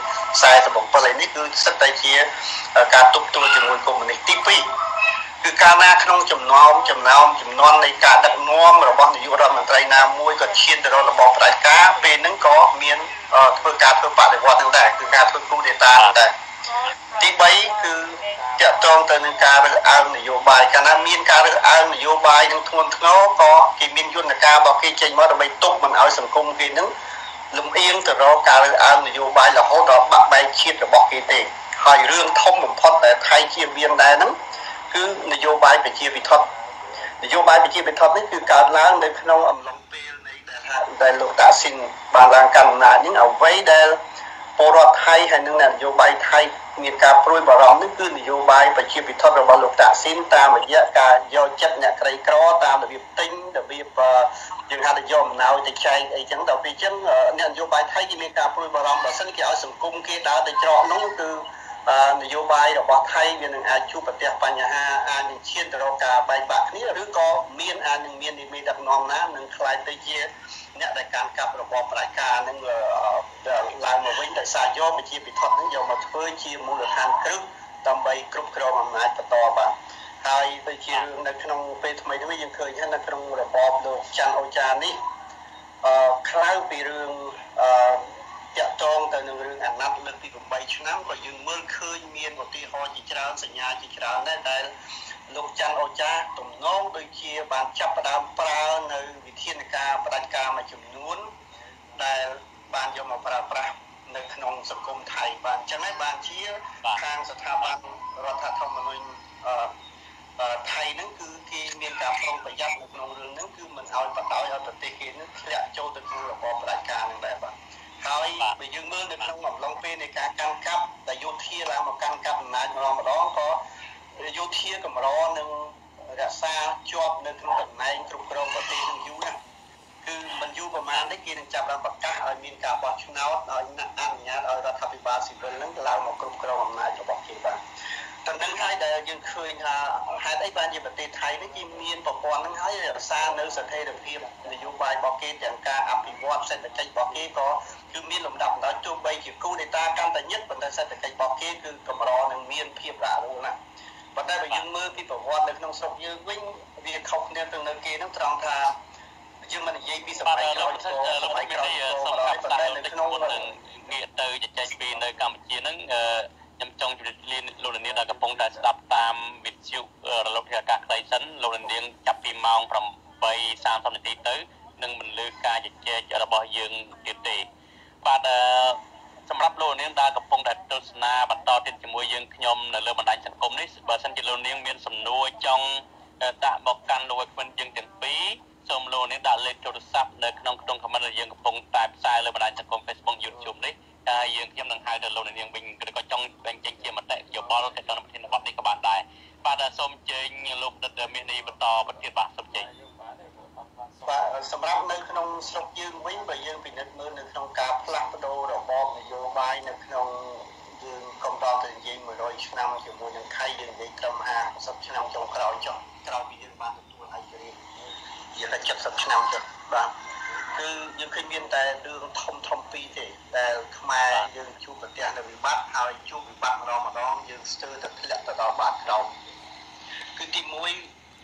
bốn mươi bảyនេះគឺសិតតែជាការទប់ទល់ជាមួយកុម្មុយនីសទីពីរគឺកាលណាក្នុងចំណោមចំណោមចំនួននៃការដឹកនាំរបស់នាយករដ្ឋមន្ត្រីណាមួយក៏ឈានទៅរករបបផ្ដាច់ការពេលហ្នឹងក៏មានធ្វើការធ្វើបដិវត្តហ្នឹងដែរគឺការធ្វើគូដេតាហ្នឹងដែរទីបីគឺតាក់ទងទៅនឹងការរើសអើងនយោបាយកាលណាមានការរើសអើងនយោបាយនឹងធ្ងន់ធ្ងរក៏គេមានយន្តការរបស់គេចេញមកដើម្បីទប់មិនឲ្យសង្គមគេនឹងលំអៀងទៅរកការរើសអើងនយោបាយរហូតដល់បាក់បែកជាតិរបស់គេទេហើយរឿងធំបំផុតដែលថៃជាមានដែរហ្នឹងគឺនយោបាយប្រជាពិធនយោបាយប្រជាពិធនេះគឺកើតឡើងនៅក្នុងអំឡុងពេលនៃដែលលោកតាស៊ីនបានឡើងកាន់អំណាចនេះអ្វីដែលពលរដ្ឋថៃហើយនឹងនយោបាយថៃមានការព្រួយបារម្ភនេះគឺនយោបាយប្រជាពិធរបស់លោកតាស៊ីនតាមរយៈការយកចិត្តអ្នកក្រីក្រតាមរបៀបទិញរបៀបយើងហៅថាយកអំណោយទៅចែកអីចឹងដល់ពេលចឹងអ្នកនយោបាយថៃគេមានការព្រួយបារម្ភបើសិនគេឲ្យសង្គមគេដើរទៅច្រកនោះគឺនយោបាយរបស់ថៃវានឹងអាចជួបប្រទះបញ្ហាអាចនឹងឈានទៅរកការបែកបាក់គ្នាឬក៏មានអាចនឹងមាននិមិត្តដឹកនាំណានឹងខ្លាយទៅជាអ្នកដែលកាន់កាប់របបផ្ដាច់ការនឹងឡើងមកវិញដោយសារយកប្រជាពិធនឹងយកមកធ្វើជាមូលដ្ឋានគ្រឹះដើម្បីគ្រប់គ្រងអំណាចបន្តបាទហើយដូចជារឿងនៅក្នុងពេលថ្មីនេះយើងឃើញថានៅក្នុងរបបលោកច័ន្ទអូចានេះអឺខ្លៅពីរឿងអឺតាក់ទងទៅនឹងរឿងអាណត្តិលើកទីeightឆ្នាំក៏យើងមើលឃើញមានឧទាហរណ៍ជាច្រើនសញ្ញាជាច្រើនដែរដែលលោកច័ន្ទអូចាទំនងដូចជាបានចាប់ផ្ដើមប្រើនៅវិធានការផ្ដាច់ការមួយចំនួនដែលបានយកមកប្រើប្រាស់នៅក្នុងសង្គមថៃបានអញ្ចឹងហើយបានជាខាងស្ថាប័នរដ្ឋធម្មនុញ្ញអឺថៃហ្នឹងគឺគេមានការប្រុងប្រយ័ត្ននៅក្នុងរឿងហ្នឹងគឺមិនឲ្យបដ ாய் ឲ្យប្រទេសគេនឹងធ្លាក់ចូលទៅក្នុងរបបផ្ដាច់ការហ្នឹងដែរបាទហើយបើយើងមើលនៅក្នុងអំឡុងពេលនៃការកាន់កាប់ដែលយោធាឡើងមកកាន់កាប់អំណាចម្ដងម្ដងក៏យោធាកម្រនឹងរក្សាជាប់នៅក្នុងតំណែងគ្រប់គ្រងប្រទេសនឹងយូរណាស់គឺមិនយូរប្រហែលទេគេនឹងចាប់បានប្រកាសឲ្យមានការបោះឆ្នោតឲ្យអនុញ្ញាតឲ្យរដ្ឋាភិបាលស៊ីវិលនឹងឡើងមកគ្រប់គ្រងអំណាចរបស់គេបាទតែនឹងហើយដែលយើងឃើញថាហេតុអីបានជាប្រទេសថៃនេះគេមានប្រព័ន្ធហ្នឹងហើយរក្សានៅស្ថិរភាពនយោបាយរបស់គេទាំងការអភិវឌ្ឍសេដ្ឋកិច្ចរបស់គេក៏គឺមានលំដាប់ដល់ទោះបីជាគូដេតាកាន់តែញឹកប៉ុន្តែសេដ្ឋកិច្ចរបស់គេគឺកម្រនឹងមានភាពរ៉ាក់រ៉ូលណាស់ប៉ុន្តែបើយើងមើលពីប្រវត្តិនៅក្នុងស្រុកយើងវិញវាខុសគ្នាទៅនៅគេហ្នឹងត្រង់ថាយើងមិននិយាយពីសម័យក្រោយសម័យក្រោយសម្រាប់តែនៅក្នុងងាកទៅជជែកពីនៅកម្ពុជាហ្នឹងខ្ញុំចង់ជម្រាបលាលោកនាងដែលកំពុងតែស្ដាប់តាមវិទ្យុរលកធាតុអាកាសខ្លីសិនលោកនាងចាប់ពីម៉ោងeight thirtyនាទីទៅនឹងមិនលើការជជែករបស់យើងទៀតទេបាទសម្រាប់លោកនាងដែលកំពុងតែទស្សនាបន្តទៀតជាមួយយើងខ្ញុំនៅលើបណ្ដាញសង្គមនេះបើសិនជាលោកនាងមានសំណួរចង់ដាក់មកកាន់លោកវិនយើងទាំងពីរសូមលោកនាងដាក់លេខទូរស័ព្ទនៅក្នុងក្នុង comment ដែលយើងកំពុងតែផ្សាយលើបណ្ដាញសង្គម Facebook YouTube នេះហើយយើងខ្ញុំនឹងហៅទៅលោកនាងវិញឬក៏ចង់បញ្ចេញជាមតិយោបល់ទៅក្នុងប្រធានបទនេះក៏បានដែរបាទសូមអញ្ជើញលោកដិតមាននេះបន្តប្រធានបាទសូមអញ្ជើញបាទសម្រាប់នៅក្នុងស្រុកយើងវិញបើយើងពិនិត្យមើលនៅក្នុងការផ្លាស់ប្ដូររបបនយោបាយនៅក្នុងយើងកំដរទៅនិយាយone hundredឆ្នាំជាមួយនឹងថៃយើងនិយាយត្រឹមfiftyឆ្នាំចុងក្រោយចុះក្រោយពីយើងបានទទួលឯករាជ្យនិយាយថាseventyឆ្នាំចុះបាទគឺយើងឃើញមានតែរឿងធំធំពីរទេដែលខ្មែរយើងជួបប្រទះនៅវិបត្តិហើយជួបវិបត្តិម្ដងម្ដងយើងស្ទើរតែធ្លាក់ទៅដល់បាតក្រោមគឺទីមួយភ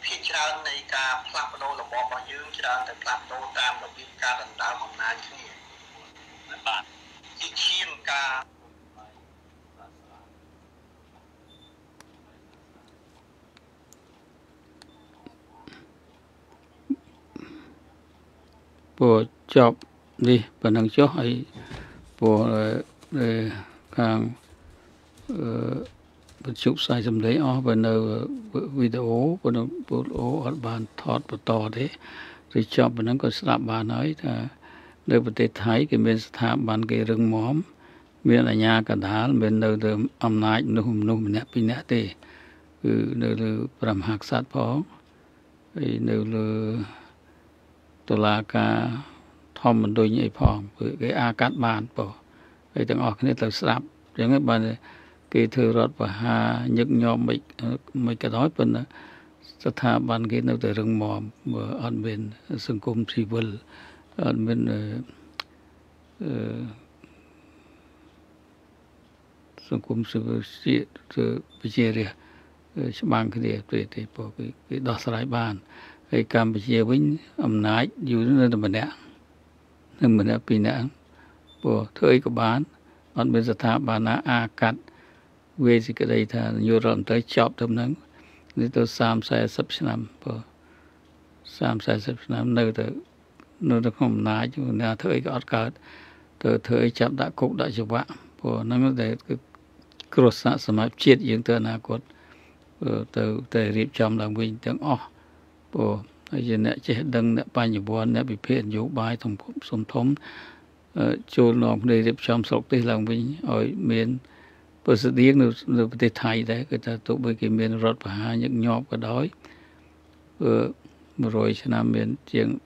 ភាគច្រើននៃការផ្លាស់ប្ដូររបបរបស់យើងច្រើនតែផ្លាស់ប្ដូរតាមរបៀបការដណ្ដើមអំណាចគ្នាបាទជាឈានការពូចប់នេះប៉ុណ្ណឹងចុះហើយពូខាងអឺបញ្ជុកផ្សាយសម្លេងអស់បើនៅវីដេអូបើនៅវីដេអូអត់បានថតបន្តទេឬចប់ប៉ុណ្ណឹងក៏ស្ដាប់បានហើយថានៅប្រទេសថៃគេមានស្ថាប័នគេរឹងមាំមានអាជ្ញាកណ្ដាលមាននៅលើអំណាចមនុស្សមនុស្សម្នាក់ពីរនាក់ទេគឺនៅលើព្រះមហាក្សត្រផងហើយនៅលើតុលាការធម្មមនុញ្ញអីផងគេអាកាត់បានបងហើយទាំងអស់គ្នាទៅស្ដាប់អញ្ចឹងបានគេធ្វើរដ្ឋប្រហារញឹកញាប់មិនមិនក៏ដោយប៉ុន្តែស្ថាប័នគេនៅតែរឹងមាំអត់មានសង្គមស៊ីវិលអត់មានអឺសង្គមស៊ីវិលជាប្រជារាស្ត្រច្បាំងគ្នាទេទេព្រោះគេដោះស្រាយបានហើយកម្ពុជាវិញអំណាចយូរនៅតែម្នាក់នៅម្នាក់ពីរនាក់ព្រោះធ្វើអីក៏បានអត់មានស្ថាប័នណាអាកាត់វេសេចក្តីថានយោបាយរដ្ឋមន្ត្រីចប់ទៅហ្នឹងនេះទៅសាមสี่สิบឆ្នាំព្រោះសាមสี่สิบឆ្នាំនៅទៅនៅទៅក្នុងអំណាចណាធ្វើអីក៏អត់កើតទៅធ្វើអីចាប់ដាក់គុកដាក់ច្បាប់ព្រោះហ្នឹងតែគឺគ្រោះថ្នាក់សមាជជាតិយើងទៅអនាគតទៅទៅរៀបចំឡើងវិញទាំងអស់ព្រោះហើយជាអ្នកចេះដឹងអ្នកបញ្ញវន្តអ្នកវិភាគនយោបាយធំសំធំចូលនាំគ្នារៀបចំស្រុកទេសឡើងវិញឲ្យមានប្រសិទ្ធភាពនៅនៅប្រទេសថៃដែរគឺថាទោះបីគេមានរដ្ឋប្រហារញឹកញាប់ក៏ដោយអឺ100ឆ្នាំមានជាង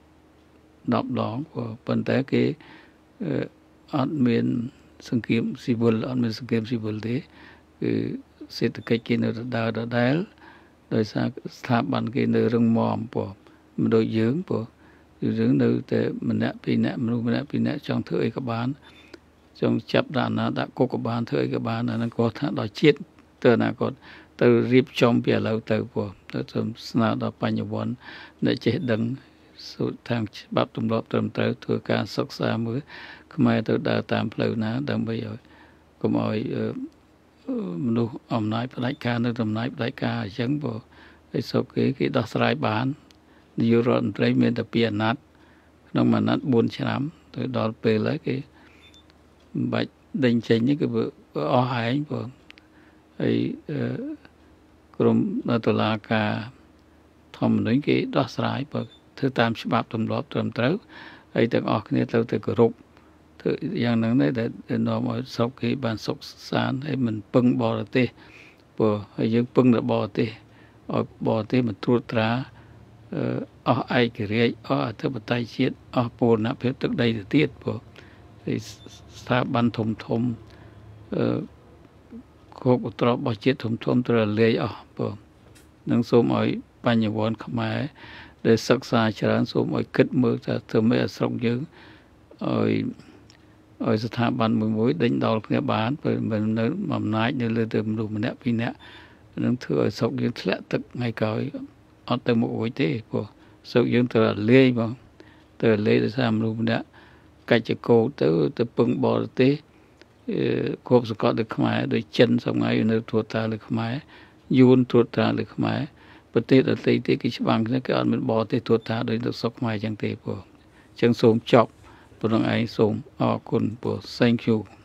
10ដងប៉ុន្តែគេអត់មានសង្គមស៊ីវិលអត់មានសង្គមស៊ីវិលទេគឺសេដ្ឋកិច្ចគេនៅដើរដដែលដោយសារស្ថាប័នគេនៅរឹងមាំព្រោះមិនដូចយើងព្រោះយើងនៅតែម្នាក់ពីរនាក់មនុស្សម្នាក់ពីរនាក់ចង់ធ្វើអីក៏បានចង់ចាប់ដាក់ណាដាក់គុកក៏បានធ្វើអីក៏បានអាហ្នឹងគាត់ថាដល់ជាតិទៅអនាគតទៅរៀបចំពីឥឡូវទៅព្រោះទៅស្នើដល់បញ្ញវន្តអ្នកចេះដឹងសូត្រខាងច្បាប់ទម្លាប់ត្រឹមត្រូវធ្វើការសិក្សាមើលខ្មែរទៅដើរតាមផ្លូវណាដើម្បីឲ្យកុំឲ្យមនុស្សអំណាចផ្ដាច់ការនៅអំណាចផ្ដាច់ការអញ្ចឹងព្រោះឯសុកគេគេដោះស្រាយបាននាយករដ្ឋមន្ត្រីមានតែពីរអាណត្តិក្នុងមួយអាណត្តិបួនឆ្នាំទៅដល់ពេលហើយគេមិនបាច់ដេញចេញនេះគឺអស់ឯងព្រោះហើយក្រុមតុលាការធម្មមនុញ្ញគេដោះស្រាយព្រោះធ្វើតាមច្បាប់ទម្លាប់ត្រឹមត្រូវហើយទាំងអស់គ្នាត្រូវតែគោរពធ្វើយ៉ាងហ្នឹងដែរដែលនាំឲ្យស្រុកគេបានសុខសាន្តហើយមិនពឹងបរទេសព្រោះហើយយើងពឹងទៅបរទេសឲ្យបរទេសមកត្រួតត្រាអស់ឯករាជ្យអស់អធិបតេយ្យជាតិអស់បូរណភាពទឹកដីទៅទៀតព្រោះស្ថាប័នធំធំអឺគ្រប់ឧត្តររបស់ជាតិធំធំត្រូវលាយអស់ព្រោះនឹងសូមឲ្យបញ្ញវន្តខ្មែរដែលសិក្សាច្រើនសូមឲ្យគិតមើលថាធ្វើម៉េចឲ្យស្រុកយើងឲ្យឲ្យស្ថាប័នមួយមួយដេញដោលគ្នាបានព្រោះមិននៅអំណាចនៅលើទៅមនុស្សម្នាក់ពីរនាក់នឹងធ្វើឲ្យស្រុកយើងធ្លាក់ទឹកថ្ងៃក្រោយអត់ទៅមុខរួចទេព្រោះស្រុកយើងត្រូវលាយបងត្រូវលាយដោយសារមនុស្សម្នាក់កាច់ចកោទៅទៅពឹងបរទេសគ្រប់សកលទៅខ្មែរដោយចិនសម្ងាយនៅត្រួតត្រាលើខ្មែរយួនត្រួតត្រាលើខ្មែរប្រទេសដទៃទៀតគេច្បាំងគ្នាគេអត់មានបរទេសត្រួតត្រាដោយនៅស្រុកខ្មែរអញ្ចឹងទេព្រោះអញ្ចឹងសូមចប់ប៉ុណ្្នឹងឯងសូមអរគុណព្រោះ thank you